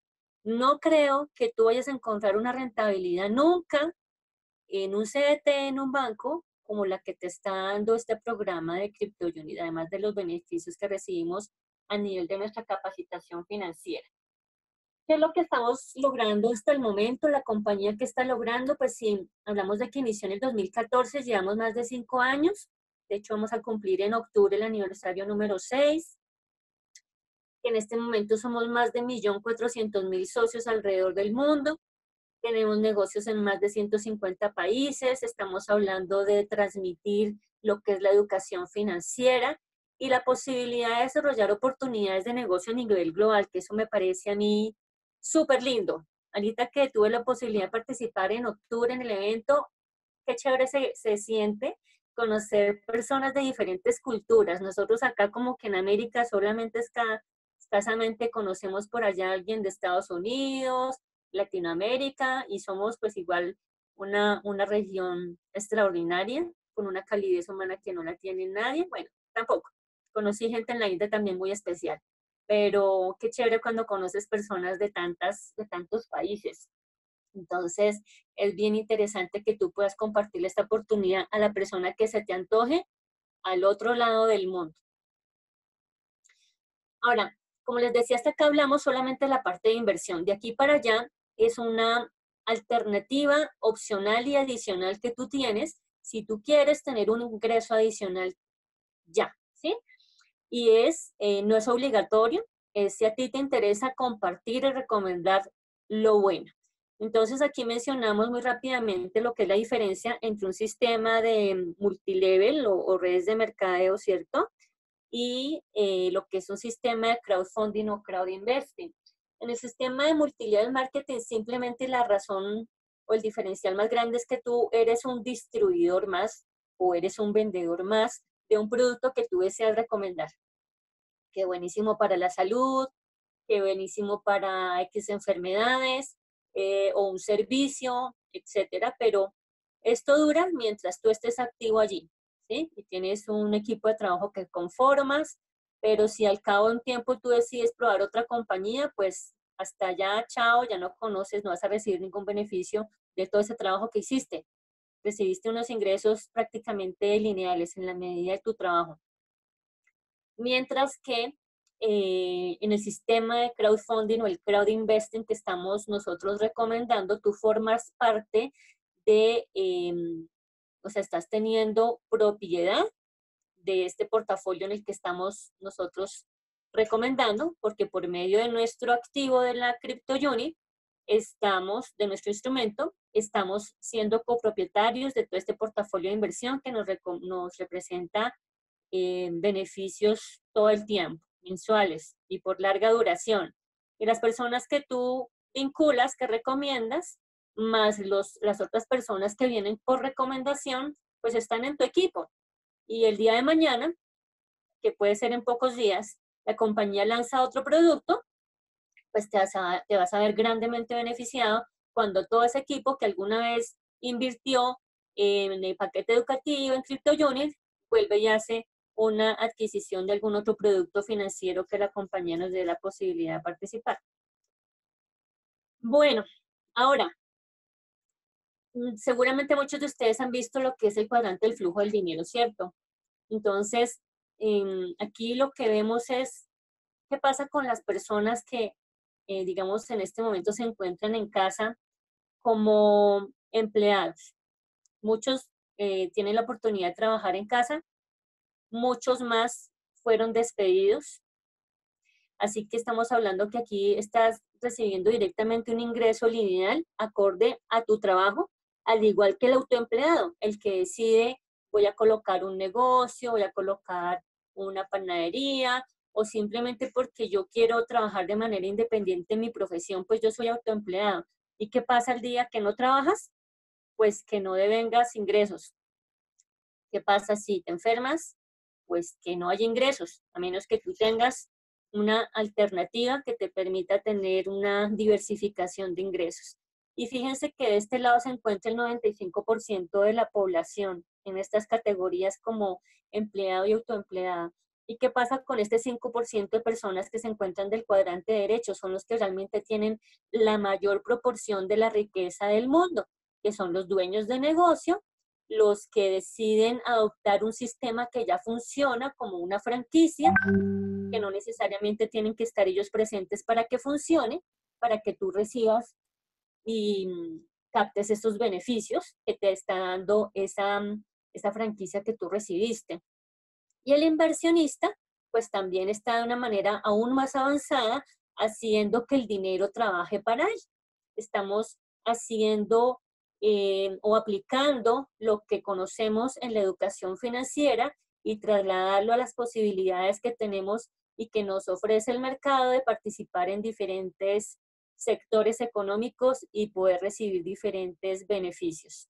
No creo que tú vayas a encontrar una rentabilidad nunca en un CDT, en un banco, como la que te está dando este programa de Crypto Unit, además de los beneficios que recibimos a nivel de nuestra capacitación financiera. ¿Qué es lo que estamos logrando hasta el momento? La compañía que está logrando, pues si hablamos de que inició en el 2014, llevamos más de 5 años. De hecho, vamos a cumplir en octubre el aniversario número 6. En este momento somos más de 1.400.000 socios alrededor del mundo. Tenemos negocios en más de 150 países. Estamos hablando de transmitir lo que es la educación financiera y la posibilidad de desarrollar oportunidades de negocio a nivel global, que eso me parece a mí súper lindo. Ahorita que tuve la posibilidad de participar en octubre en el evento, qué chévere se siente conocer personas de diferentes culturas. Nosotros acá como que en América solamente escasamente conocemos por allá a alguien de Estados Unidos, Latinoamérica, y somos pues igual una región extraordinaria, con una calidez humana que no la tiene nadie. Bueno, tampoco. Conocí gente en la India también muy especial, pero qué chévere cuando conoces personas de tantos países. Entonces, es bien interesante que tú puedas compartir esta oportunidad a la persona que se te antoje al otro lado del mundo. Ahora, como les decía, hasta acá hablamos solamente de la parte de inversión. De aquí para allá es una alternativa opcional y adicional que tú tienes si tú quieres tener un ingreso adicional ya, ¿sí? Y no es obligatorio, es si a ti te interesa compartir y recomendar lo bueno. Entonces aquí mencionamos muy rápidamente lo que es la diferencia entre un sistema de multilevel o redes de mercadeo, ¿cierto? Y lo que es un sistema de crowdfunding o crowd investing. En el sistema de multilevel marketing simplemente la razón o el diferencial más grande es que tú eres un distribuidor más o eres un vendedor más de un producto que tú deseas recomendar. Qué buenísimo para la salud, qué buenísimo para X enfermedades, o un servicio, etcétera, pero esto dura mientras tú estés activo allí, ¿sí? Y tienes un equipo de trabajo que conformas, pero si al cabo de un tiempo tú decides probar otra compañía, pues hasta allá, chao, ya no conoces, no vas a recibir ningún beneficio de todo ese trabajo que hiciste. Recibiste unos ingresos prácticamente lineales en la medida de tu trabajo. Mientras que en el sistema de crowdfunding o el crowd investing que estamos nosotros recomendando, tú formas parte o sea, estás teniendo propiedad de este portafolio en el que estamos nosotros recomendando, porque por medio de nuestro activo de la CryptoUnit, de nuestro instrumento, estamos siendo copropietarios de todo este portafolio de inversión que nos representa beneficios todo el tiempo, mensuales y por larga duración. Y las personas que tú vinculas, que recomiendas, más las otras personas que vienen por recomendación, pues están en tu equipo. Y el día de mañana, que puede ser en pocos días, la compañía lanza otro producto, pues te vas a ver grandemente beneficiado cuando todo ese equipo que alguna vez invirtió en el paquete educativo, en CryptoUnit, vuelve y hace una adquisición de algún otro producto financiero que la compañía nos dé la posibilidad de participar. Bueno, ahora, seguramente muchos de ustedes han visto lo que es el cuadrante del flujo del dinero, ¿cierto? Entonces, aquí lo que vemos es qué pasa con las personas que, digamos, en este momento se encuentran en casa como empleados. Muchos tienen la oportunidad de trabajar en casa, muchos más fueron despedidos. Así que estamos hablando que aquí estás recibiendo directamente un ingreso lineal acorde a tu trabajo, al igual que el autoempleado, el que decide voy a colocar un negocio, voy a colocar una panadería, o simplemente porque yo quiero trabajar de manera independiente en mi profesión, pues yo soy autoempleado. ¿Y qué pasa el día que no trabajas? Pues que no devengas ingresos. ¿Qué pasa si te enfermas? Pues que no hay ingresos, a menos que tú tengas una alternativa que te permita tener una diversificación de ingresos. Y fíjense que de este lado se encuentra el 95% de la población en estas categorías como empleado y autoempleado. ¿Y qué pasa con este 5% de personas que se encuentran del cuadrante derecho? Son los que realmente tienen la mayor proporción de la riqueza del mundo, que son los dueños de negocio, los que deciden adoptar un sistema que ya funciona como una franquicia, que no necesariamente tienen que estar ellos presentes para que funcione, para que tú recibas y captes estos beneficios que te está dando esa franquicia que tú recibiste. Y el inversionista, pues también está de una manera aún más avanzada, haciendo que el dinero trabaje para él. Estamos haciendo o aplicando lo que conocemos en la educación financiera y trasladarlo a las posibilidades que tenemos y que nos ofrece el mercado de participar en diferentes sectores económicos y poder recibir diferentes beneficios.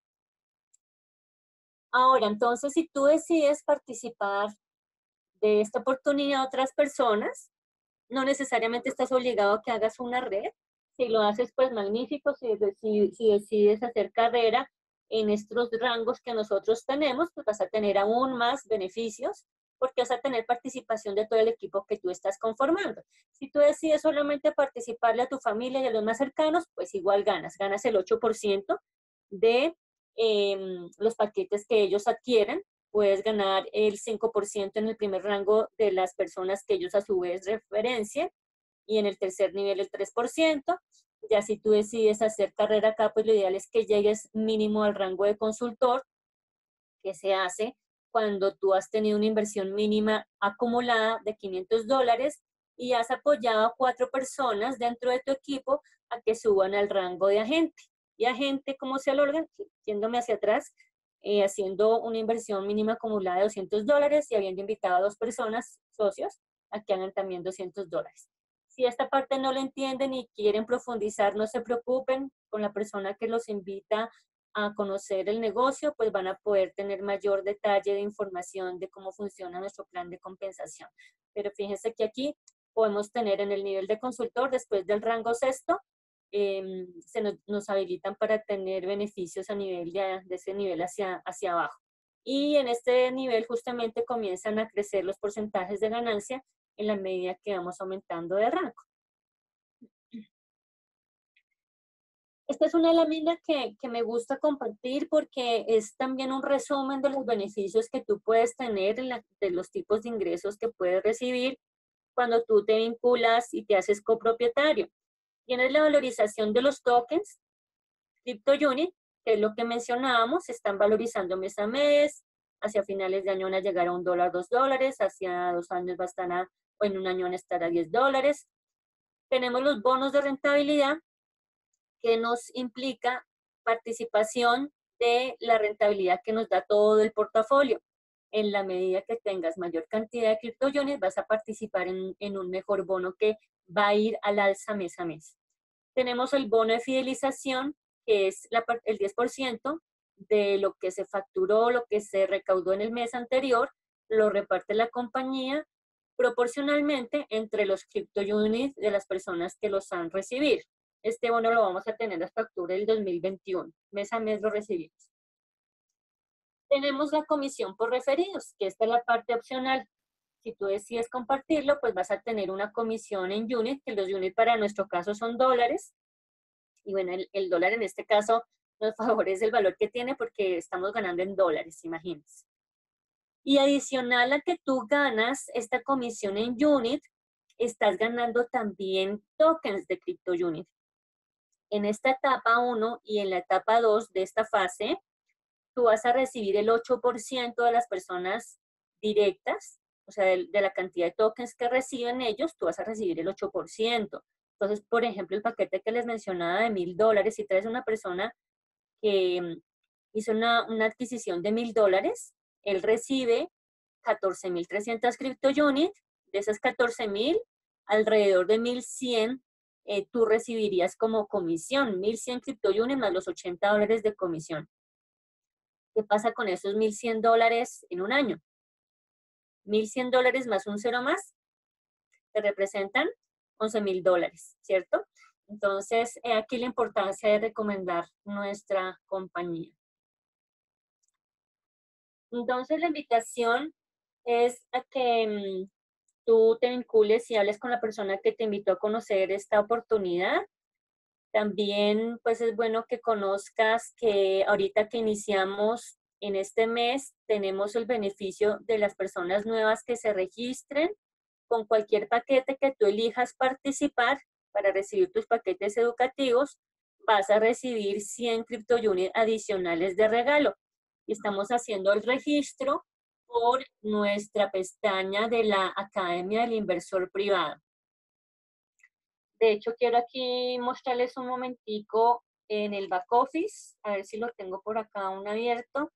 Ahora, entonces, si tú decides participar de esta oportunidad a otras personas, no necesariamente estás obligado a que hagas una red. Si lo haces, pues magnífico. Si decides hacer carrera en estos rangos que nosotros tenemos, pues vas a tener aún más beneficios porque vas a tener participación de todo el equipo que tú estás conformando. Si tú decides solamente participarle a tu familia y a los más cercanos, pues igual ganas el 8% de los paquetes que ellos adquieren. Puedes ganar el 5% en el primer rango de las personas que ellos a su vez referencien y en el tercer nivel el 3%. Ya si tú decides hacer carrera acá, pues lo ideal es que llegues mínimo al rango de consultor, que se hace cuando tú has tenido una inversión mínima acumulada de $500 y has apoyado a 4 personas dentro de tu equipo a que suban al rango de agente. Y agente, ¿cómo se logra? Yéndome hacia atrás, haciendo una inversión mínima acumulada de $200 y habiendo invitado a 2 personas, socios, a que hagan también $200. Si esta parte no la entienden y quieren profundizar, no se preocupen, con la persona que los invita a conocer el negocio, pues van a poder tener mayor detalle de información de cómo funciona nuestro plan de compensación. Pero fíjense que aquí podemos tener en el nivel de consultor, después del rango sexto, nos habilitan para tener beneficios a nivel de ese nivel hacia abajo. Y en este nivel justamente comienzan a crecer los porcentajes de ganancia en la medida que vamos aumentando de rango. Esta es una lámina que me gusta compartir porque es también un resumen de los beneficios que tú puedes tener, de los tipos de ingresos que puedes recibir cuando tú te vinculas y te haces copropietario. Tienes la valorización de los tokens, CryptoUnit, que es lo que mencionábamos, se están valorizando mes a mes, hacia finales de año van a llegar a $1, $2, hacia 2 años va a estar o en un año van a estar a $10. Tenemos los bonos de rentabilidad, que nos implica participación de la rentabilidad que nos da todo el portafolio. En la medida que tengas mayor cantidad de criptoyones, vas a participar en un mejor bono que va a ir al alza mes a mes. Tenemos el bono de fidelización, que es el 10% de lo que se facturó, lo que se recaudó en el mes anterior, lo reparte la compañía proporcionalmente entre los criptounits de las personas que los han recibido. Este bono lo vamos a tener hasta octubre del 2021. Mes a mes lo recibimos. Tenemos la comisión por referidos, que esta es la parte opcional. Si tú decides compartirlo, pues vas a tener una comisión en unit, que los units para nuestro caso son dólares. Y bueno, el dólar en este caso nos favorece el valor que tiene porque estamos ganando en dólares, imagínense. Y adicional a que tú ganas esta comisión en unit, estás ganando también tokens de CryptoUnit. En esta etapa 1 y en la etapa 2 de esta fase, tú vas a recibir el 8% de las personas directas, o sea, de la cantidad de tokens que reciben ellos, tú vas a recibir el 8%. Entonces, por ejemplo, el paquete que les mencionaba de $1,000, si traes una persona que hizo una adquisición de $1,000, él recibe 14.300 CryptoUnit. De esas 14.000, alrededor de 1.100 tú recibirías como comisión, 1.100 CryptoUnit más los $80 de comisión. ¿Qué pasa con esos $1,100 en un año? $1,100 más un cero más, te representan $11,000, ¿cierto? Entonces, aquí la importancia de recomendar nuestra compañía. Entonces, la invitación es a que tú te vincules y hables con la persona que te invitó a conocer esta oportunidad. También, pues es bueno que conozcas que ahorita que iniciamos en este mes, tenemos el beneficio de las personas nuevas que se registren con cualquier paquete que tú elijas participar para recibir tus paquetes educativos. Vas a recibir 100 CryptoUnit adicionales de regalo. Y estamos haciendo el registro por nuestra pestaña de la Academia del Inversor Privado. De hecho, quiero aquí mostrarles un momentico en el back office, a ver si lo tengo por acá aún abierto.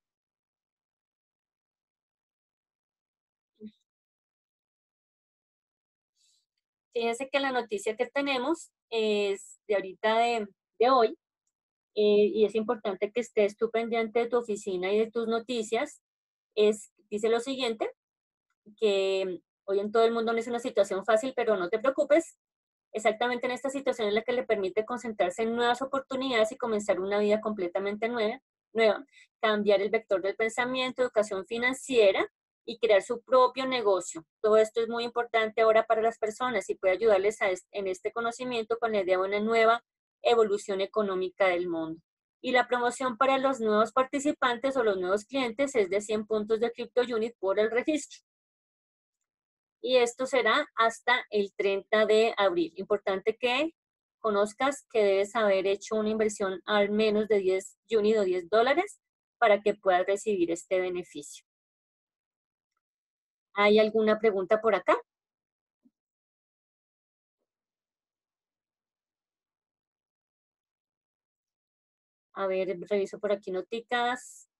Fíjense que la noticia que tenemos es de ahorita de hoy, y es importante que estés tú pendiente de tu oficina y de tus noticias. Dice lo siguiente, que hoy en todo el mundo no es una situación fácil, pero no te preocupes. Exactamente en esta situación es la que le permite concentrarse en nuevas oportunidades y comenzar una vida completamente nueva, cambiar el vector del pensamiento, educación financiera y crear su propio negocio. Todo esto es muy importante ahora para las personas y puede ayudarles en este conocimiento con la idea de una nueva evolución económica del mundo. Y la promoción para los nuevos participantes o los nuevos clientes es de 100 puntos de CryptoUnit por el registro. Y esto será hasta el 30 de abril. Importante que conozcas que debes haber hecho una inversión al menos de 10 unit o $10 para que puedas recibir este beneficio. ¿Hay alguna pregunta por acá? A ver, reviso por aquí noticas.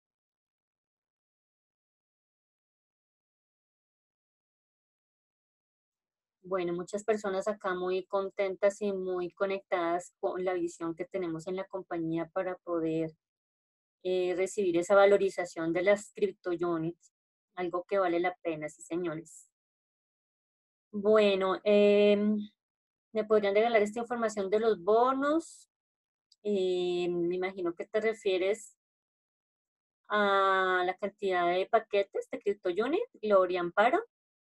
Bueno, muchas personas acá muy contentas y muy conectadas con la visión que tenemos en la compañía para poder recibir esa valorización de las CryptoUnits, algo que vale la pena, sí, señores. Bueno, ¿me podrían regalar esta información de los bonos? Me imagino que te refieres a la cantidad de paquetes de CryptoUnit, Gloria Amparo.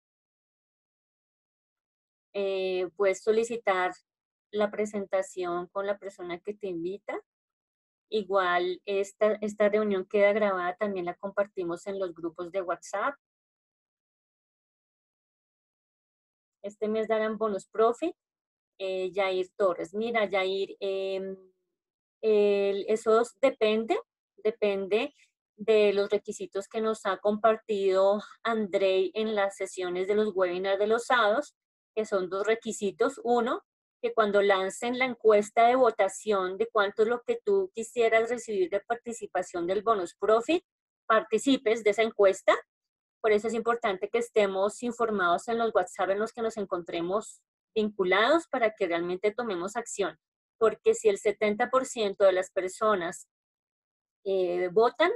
Puedes solicitar la presentación con la persona que te invita. Igual esta reunión queda grabada, también la compartimos en los grupos de WhatsApp. Este mes darán bonus profit. Yair Torres. Mira, Yair, Eso depende de los requisitos que nos ha compartido Andrei en las sesiones de los webinars de los sábados, que son 2 requisitos. Uno, que cuando lancen la encuesta de votación de cuánto es lo que tú quisieras recibir de participación del bonus profit, participes de esa encuesta. Por eso es importante que estemos informados en los WhatsApp en los que nos encontremos vinculados para que realmente tomemos acción. Porque si el 70% de las personas votan,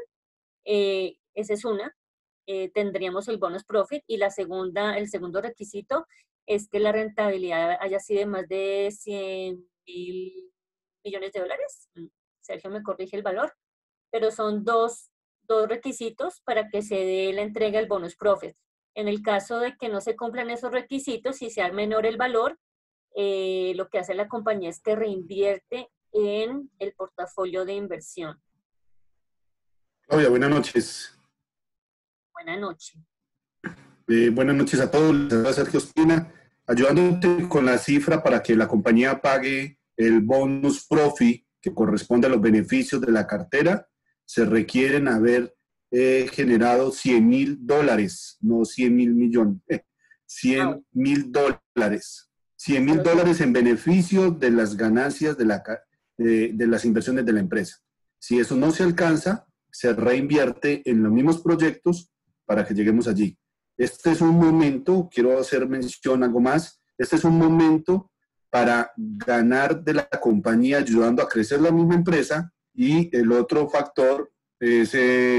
esa es una, tendríamos el bonus profit. Y el segundo requisito es que la rentabilidad haya sido de más de 100.000 millones de dólares. Sergio me corrige el valor, pero son dos requisitos para que se dé la entrega del bonus profit. En el caso de que no se cumplan esos requisitos y sea menor el valor, lo que hace la compañía es que reinvierte en el portafolio de inversión. Claudia, buenas noches. Buenas noches. Buenas noches a todos. Les habla Sergio Espina, ayudándote con la cifra para que la compañía pague el bonus profit que corresponde a los beneficios de la cartera. Se requieren haber generado $100.000, no 100.000 millones, $100.000. $100.000 en beneficio de las ganancias de las inversiones de la empresa. Si eso no se alcanza, se reinvierte en los mismos proyectos para que lleguemos allí. Este es un momento, quiero hacer mención algo más, este es un momento para ganar de la compañía ayudando a crecer la misma empresa, y el otro factor es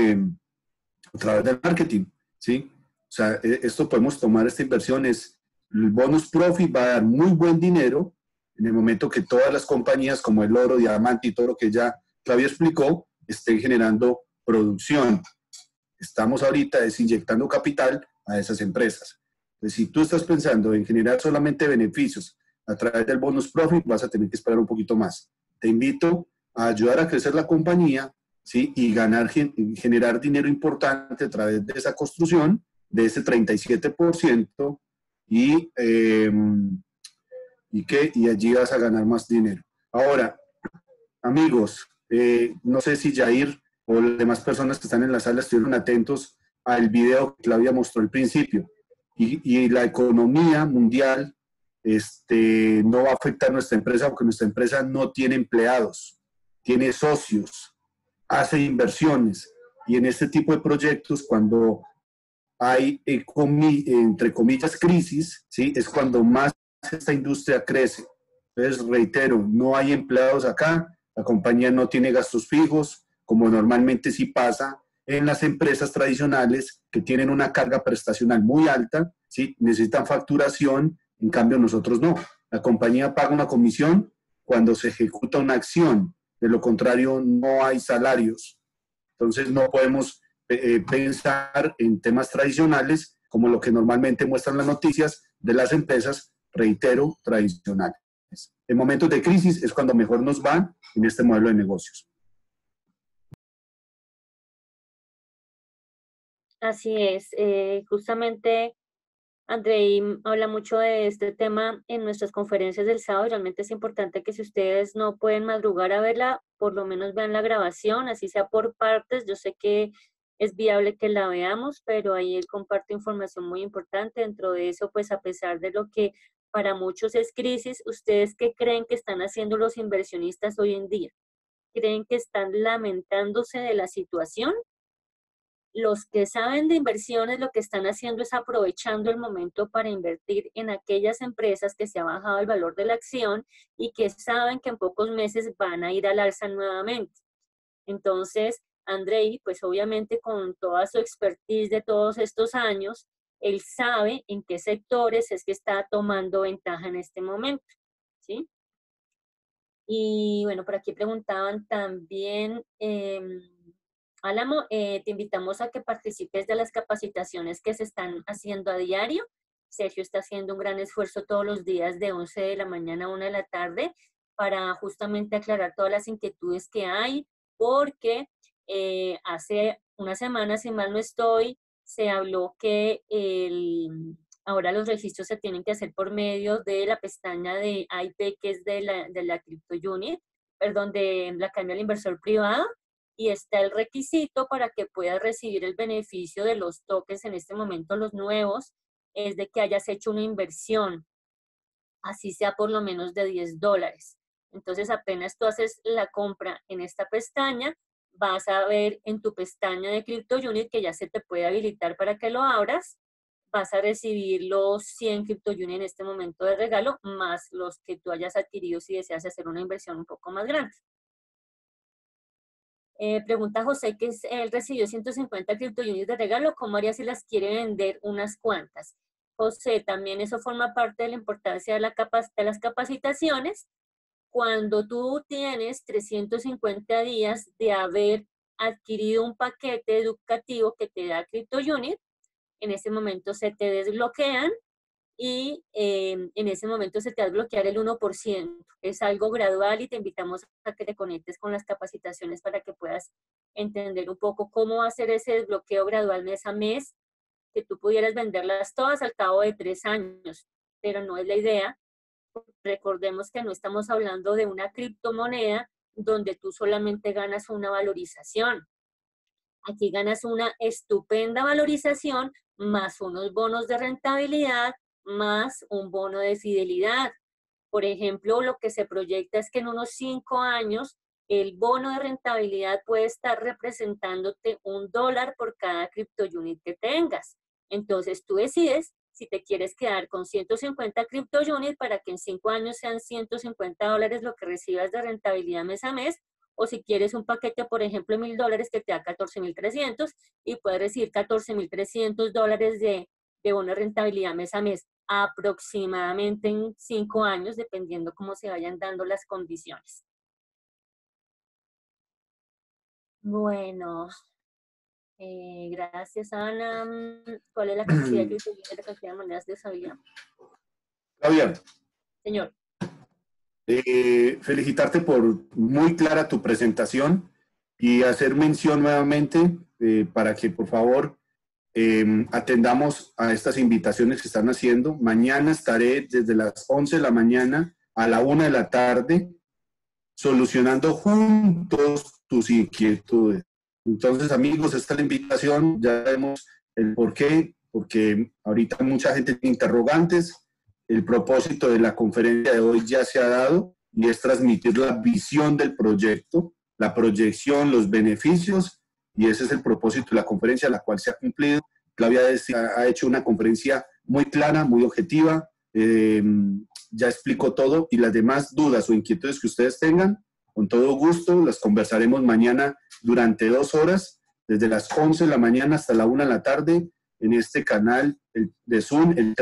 a través del marketing, ¿sí? O sea, esto podemos tomar esta inversión, el bonus profit va a dar muy buen dinero en el momento que todas las compañías como el oro, diamante y todo lo que ya Claudia explicó, estén generando producción. Estamos ahorita desinyectando capital a esas empresas. Entonces, si tú estás pensando en generar solamente beneficios a través del bonus profit, vas a tener que esperar un poquito más. Te invito a ayudar a crecer la compañía, ¿sí? Y generar dinero importante a través de esa construcción, de ese 37%, y allí vas a ganar más dinero. Ahora, amigos, no sé si Jair o las demás personas que están en la sala estuvieron atentos al video que Claudia mostró al principio. Y la economía mundial no va a afectar a nuestra empresa porque nuestra empresa no tiene empleados, tiene socios, hace inversiones. Y en este tipo de proyectos, cuando hay, entre comillas, crisis, ¿sí? Es cuando más esta industria crece. Entonces, reitero, no hay empleados acá, la compañía no tiene gastos fijos, como normalmente sí pasa en las empresas tradicionales que tienen una carga prestacional muy alta, ¿sí? Necesitan facturación, en cambio nosotros no. La compañía paga una comisión cuando se ejecuta una acción, de lo contrario no hay salarios. Entonces no podemos pensar en temas tradicionales como lo que normalmente muestran las noticias de las empresas, reitero, tradicionales. En momentos de crisis es cuando mejor nos va en este modelo de negocios. Así es, justamente Andrei habla mucho de este tema en nuestras conferencias del sábado y realmente es importante que si ustedes no pueden madrugar a verla, por lo menos vean la grabación, así sea por partes. Yo sé que es viable que la veamos, pero ahí él comparte información muy importante. Dentro de eso, pues a pesar de lo que para muchos es crisis, ¿ustedes qué creen que están haciendo los inversionistas hoy en día? ¿Creen que están lamentándose de la situación? Los que saben de inversiones lo que están haciendo es aprovechando el momento para invertir en aquellas empresas que se ha bajado el valor de la acción y que saben que en pocos meses van a ir al alza nuevamente. Entonces, Andrei, pues obviamente con toda su expertise de todos estos años, él sabe en qué sectores es que está tomando ventaja en este momento, ¿sí? Y bueno, por aquí preguntaban también, Álamo, te invitamos a que participes de las capacitaciones que se están haciendo a diario. Sergio está haciendo un gran esfuerzo todos los días de 11 de la mañana a 1 de la tarde para justamente aclarar todas las inquietudes que hay, porque hace una semana, si mal no estoy, se habló que ahora los registros se tienen que hacer por medio de la pestaña de IP, que es de la Crypto Unit, perdón, de la Academia del Inversor Privado, y está el requisito para que puedas recibir el beneficio de los tokens en este momento, los nuevos, es de que hayas hecho una inversión, así sea por lo menos de $10. Entonces, apenas tú haces la compra en esta pestaña, vas a ver en tu pestaña de CryptoUnit que ya se te puede habilitar para que lo abras. Vas a recibir los 100 CryptoUnit en este momento de regalo, más los que tú hayas adquirido si deseas hacer una inversión un poco más grande. Pregunta José que él recibió 150 CryptoUnits de regalo, ¿cómo haría si las quiere vender unas cuantas? José, también eso forma parte de la importancia de las capacitaciones. Cuando tú tienes 350 días de haber adquirido un paquete educativo que te da CryptoUnit, en ese momento se te desbloquean y en ese momento se te va a bloquear el 1%. Es algo gradual y te invitamos a que te conectes con las capacitaciones para que puedas entender un poco cómo hacer ese desbloqueo gradual mes a mes, que tú pudieras venderlas todas al cabo de 3 años, pero no es la idea. Recordemos que no estamos hablando de una criptomoneda donde tú solamente ganas una valorización. Aquí ganas una estupenda valorización más unos bonos de rentabilidad más un bono de fidelidad. Por ejemplo, lo que se proyecta es que en unos 5 años el bono de rentabilidad puede estar representándote $1 por cada CryptoUnit que tengas. Entonces tú decides si te quieres quedar con 150 CryptoUnit para que en 5 años sean $150 lo que recibas de rentabilidad mes a mes, o si quieres un paquete, por ejemplo, de $1,000 que te da 14,300 y puedes recibir $14,300 de bono de rentabilidad mes a mes, aproximadamente en 5 años, dependiendo cómo se vayan dando las condiciones. Bueno, gracias, Ana. ¿Cuál es la capacidad que utiliza la cantidad de monedas de usabilidad? Claudia. Señor. Felicitarte por muy clara tu presentación y hacer mención nuevamente para que por favor atendamos a estas invitaciones que están haciendo. Mañana estaré desde las 11 de la mañana a la 1 de la tarde solucionando juntos tus inquietudes. Entonces, amigos, esta es la invitación. Ya vemos el por qué, porque ahorita mucha gente tiene interrogantes. El propósito de la conferencia de hoy ya se ha dado y es transmitir la visión del proyecto, la proyección, los beneficios, y ese es el propósito de la conferencia, la cual se ha cumplido. Claudia ha hecho una conferencia muy clara, muy objetiva, ya explicó todo, y las demás dudas o inquietudes que ustedes tengan, con todo gusto, las conversaremos mañana durante 2 horas, desde las 11 de la mañana hasta la 1 de la tarde, en este canal de Zoom, el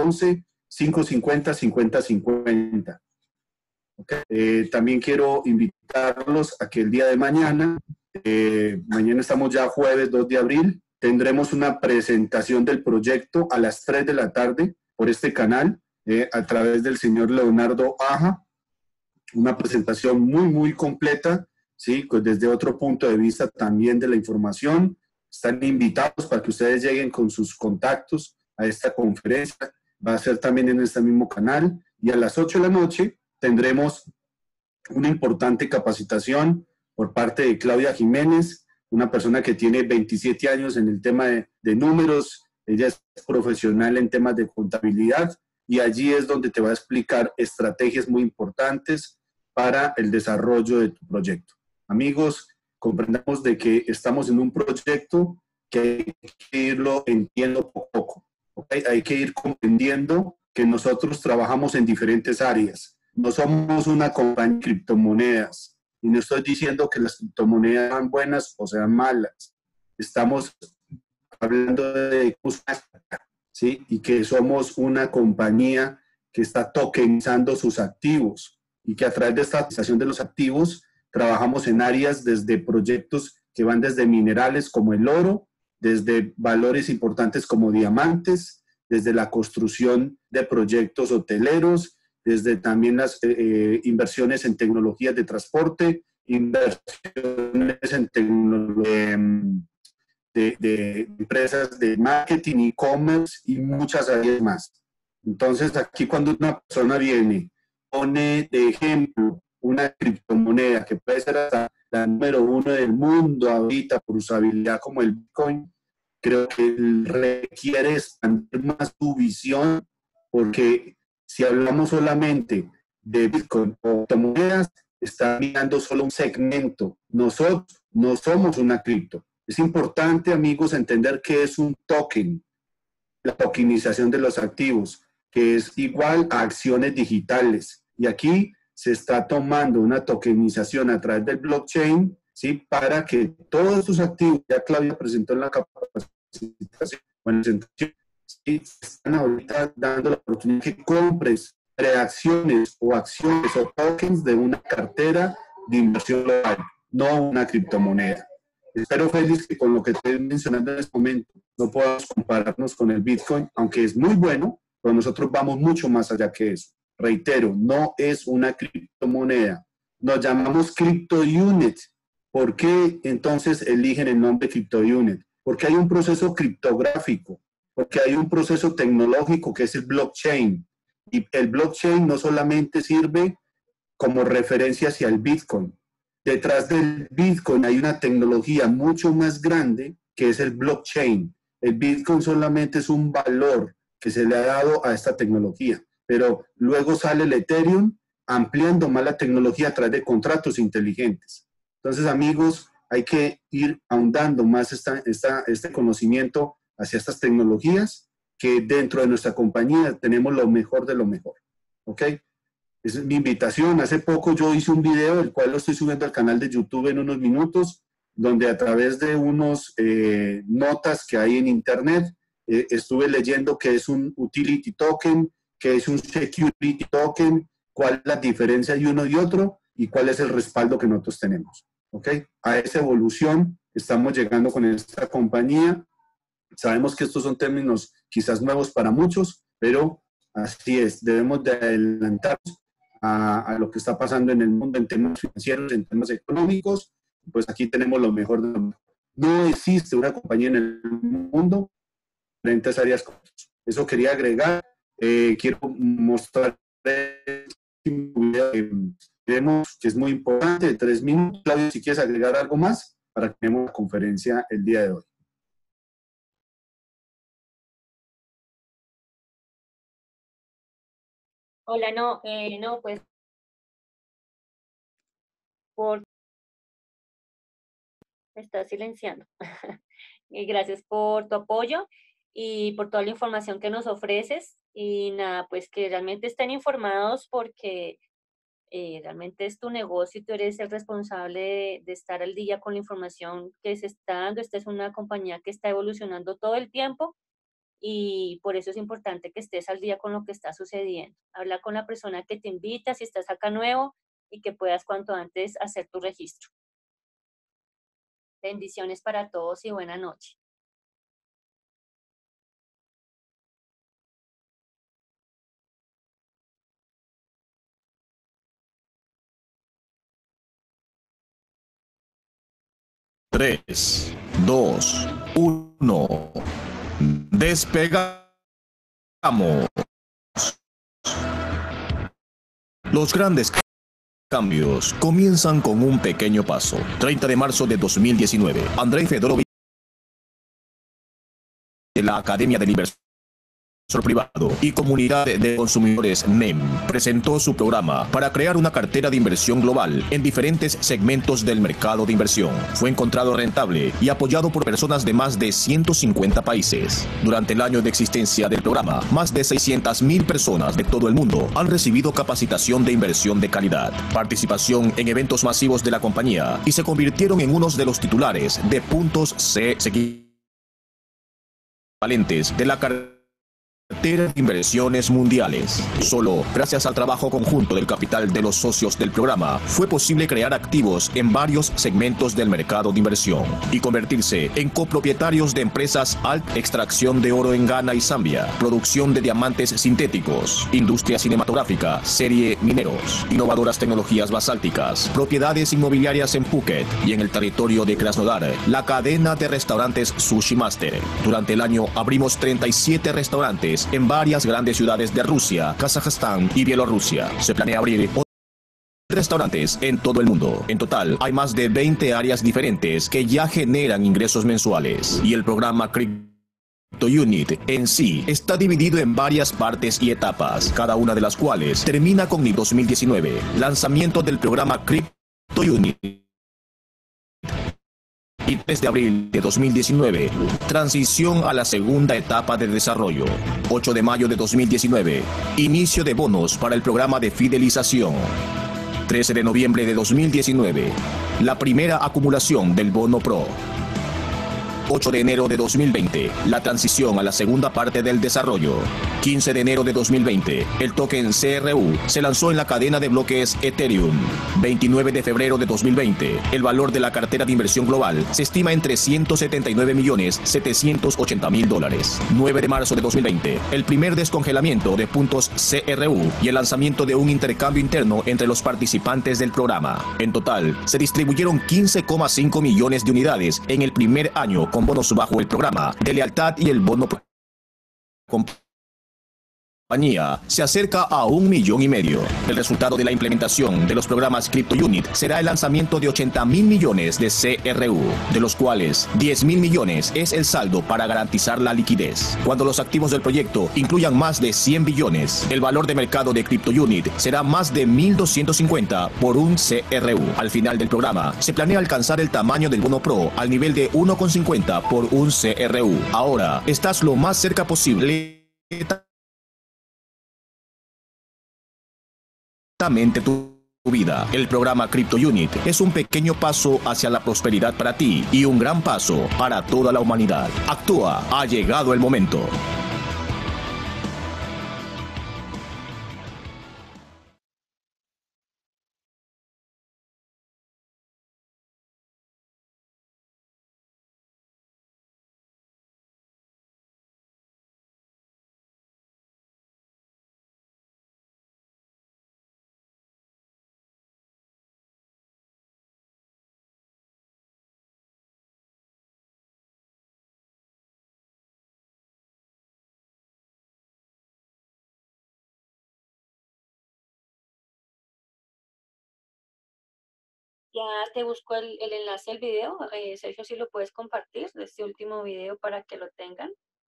311-550-5050. Okay. También quiero invitarlos a que el día de mañana, mañana estamos ya jueves 2 de abril, tendremos una presentación del proyecto a las 3 de la tarde por este canal, a través del señor Leonardo Aja, una presentación muy completa, ¿sí? Pues desde otro punto de vista también de la información. Están invitados para que ustedes lleguen con sus contactos a esta conferencia. Va a ser también en este mismo canal. Y a las 8 de la noche tendremos una importante capacitación por parte de Claudia Jiménez, una persona que tiene 27 años en el tema de números. Ella es profesional en temas de contabilidad y allí es donde te va a explicar estrategias muy importantes para el desarrollo de tu proyecto. Amigos, comprendamos de que estamos en un proyecto que hay que irlo entendiendo poco a poco. ¿Okay? Hay que ir comprendiendo que nosotros trabajamos en diferentes áreas. No somos una compañía de criptomonedas. Y no estoy diciendo que las criptomonedas sean buenas o sean malas. Estamos hablando de ¿sí? Y que somos una compañía que está tokenizando sus activos y que a través de esta tokenización de los activos trabajamos en áreas desde proyectos que van desde minerales como el oro, desde valores importantes como diamantes, desde la construcción de proyectos hoteleros, desde también las inversiones en tecnologías de transporte, inversiones en tecnología de empresas de marketing, e-commerce y muchas áreas más. Entonces, aquí cuando una persona viene, pone de ejemplo una criptomoneda que puede ser hasta la número 1 del mundo ahorita por usabilidad como el Bitcoin, creo que requiere expandir más tu visión, porque si hablamos solamente de Bitcoin o criptomonedas, está mirando solo un segmento. Nosotros no somos una cripto. Es importante, amigos, entender qué es un token, la tokenización de los activos, que es igual a acciones digitales. Y aquí se está tomando una tokenización a través del blockchain, ¿sí? Para que todos estos activos, ya Claudia presentó en la capacitación, ¿sí? Están ahorita dando la oportunidad que compres preacciones o acciones o tokens de una cartera de inversión global, no una criptomoneda. Espero, Félix, que con lo que estoy mencionando en este momento no podamos compararnos con el Bitcoin, aunque es muy bueno, pero nosotros vamos mucho más allá que eso. Reitero, no es una criptomoneda. Nos llamamos CryptoUnit. ¿Por qué entonces eligen el nombre CryptoUnit? Porque hay un proceso criptográfico, porque hay un proceso tecnológico que es el blockchain. Y el blockchain no solamente sirve como referencia hacia el Bitcoin. Detrás del Bitcoin hay una tecnología mucho más grande que es el blockchain. El Bitcoin solamente es un valor que se le ha dado a esta tecnología, pero luego sale el Ethereum ampliando más la tecnología a través de contratos inteligentes. Entonces, amigos, hay que ir ahondando más este conocimiento hacia estas tecnologías, que dentro de nuestra compañía tenemos lo mejor de lo mejor. ¿Ok? Esa es mi invitación. Hace poco yo hice un video, el cual lo estoy subiendo al canal de YouTube en unos minutos, donde a través de unos notas que hay en internet, estuve leyendo qué es un utility token, qué es un security token, cuál es la diferencia de uno y otro y cuál es el respaldo que nosotros tenemos. ¿Ok? A esa evolución estamos llegando con esta compañía. Sabemos que estos son términos quizás nuevos para muchos, pero así es. Debemos de adelantarnos a lo que está pasando en el mundo en temas financieros, en temas económicos. Pues aquí tenemos lo mejor de lo mejor. No existe una compañía en el mundo en diferentes áreas. Eso quería agregar. Quiero mostrar un video que vemos que es muy importante, de 3 minutos. Claudio, si quieres agregar algo más para que tengamos la conferencia el día de hoy. Hola, no, pues me está silenciando. Y gracias por tu apoyo y por toda la información que nos ofreces. Y nada, pues que realmente estén informados porque realmente es tu negocio y tú eres el responsable de estar al día con la información que se está dando. Esta es una compañía que está evolucionando todo el tiempo y por eso es importante que estés al día con lo que está sucediendo. Habla con la persona que te invita si estás acá nuevo y que puedas cuanto antes hacer tu registro. Bendiciones para todos y buena noche. Tres, dos, uno. Despegamos. Los grandes cambios comienzan con un pequeño paso. 30 de marzo de 2019. Andrei Fedorovich de la Academia del Inversor Privado y Comunidad de Consumidores NEM presentó su programa para crear una cartera de inversión global en diferentes segmentos del mercado de inversión. Fue encontrado rentable y apoyado por personas de más de 150 países. Durante el año de existencia del programa, más de 600.000 personas de todo el mundo han recibido capacitación de inversión de calidad, participación en eventos masivos de la compañía y se convirtieron en unos de los titulares de puntos C equivalentes de la cartera de inversiones mundiales. Solo gracias al trabajo conjunto del capital de los socios del programa fue posible crear activos en varios segmentos del mercado de inversión y convertirse en copropietarios de empresas alta extracción de oro en Ghana y Zambia, producción de diamantes sintéticos, industria cinematográfica, serie mineros, innovadoras tecnologías basálticas, propiedades inmobiliarias en Phuket y en el territorio de Krasnodar, la cadena de restaurantes Sushi Master. Durante el año abrimos 37 restaurantes en varias grandes ciudades de Rusia, Kazajstán y Bielorrusia. Se planea abrir restaurantes en todo el mundo. En total, hay más de 20 áreas diferentes que ya generan ingresos mensuales. Y el programa Crypto Unit en sí está dividido en varias partes y etapas, cada una de las cuales termina con el 2019, lanzamiento del programa Crypto Unit. Y 3 de abril de 2019, transición a la segunda etapa de desarrollo. 8 de mayo de 2019, inicio de bonos para el programa de fidelización. 13 de noviembre de 2019, la primera acumulación del bono Pro. 8 de enero de 2020, la transición a la segunda parte del desarrollo. 15 de enero de 2020, el token CRU se lanzó en la cadena de bloques Ethereum. 29 de febrero de 2020, el valor de la cartera de inversión global se estima en $379.780.000. 9 de marzo de 2020, el primer descongelamiento de puntos CRU y el lanzamiento de un intercambio interno entre los participantes del programa. En total, se distribuyeron 15,5 millones de unidades en el primer año con bonos bajo el programa de lealtad y el bono compañía se acerca a 1,5 millones. El resultado de la implementación de los programas Crypto Unit será el lanzamiento de 80,000 millones de CRU, de los cuales 10,000 millones es el saldo para garantizar la liquidez. Cuando los activos del proyecto incluyan más de 100 billones, el valor de mercado de Crypto Unit será más de 1.250 por un CRU. Al final del programa, se planea alcanzar el tamaño del bono Pro al nivel de 1,50 por un CRU. Ahora, estás lo más cerca posible tu vida. El programa Crypto Unit es un pequeño paso hacia la prosperidad para ti y un gran paso para toda la humanidad. Actúa, ha llegado el momento. Ya te busco el enlace del video. Sergio, si lo puedes compartir de este último video para que lo tengan.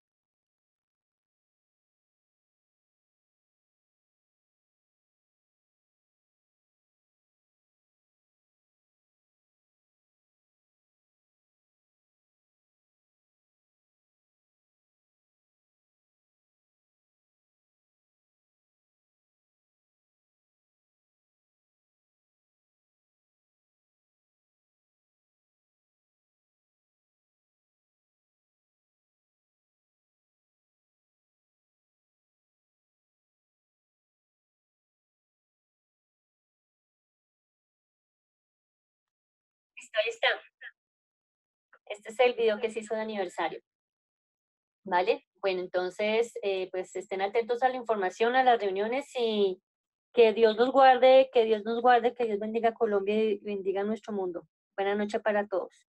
Listo, ahí está. Este es el video que se hizo de aniversario. ¿Vale? Bueno, entonces, pues estén atentos a la información, a las reuniones y que Dios nos guarde, que Dios nos guarde, que Dios bendiga a Colombia y bendiga nuestro mundo. Buenas noches para todos.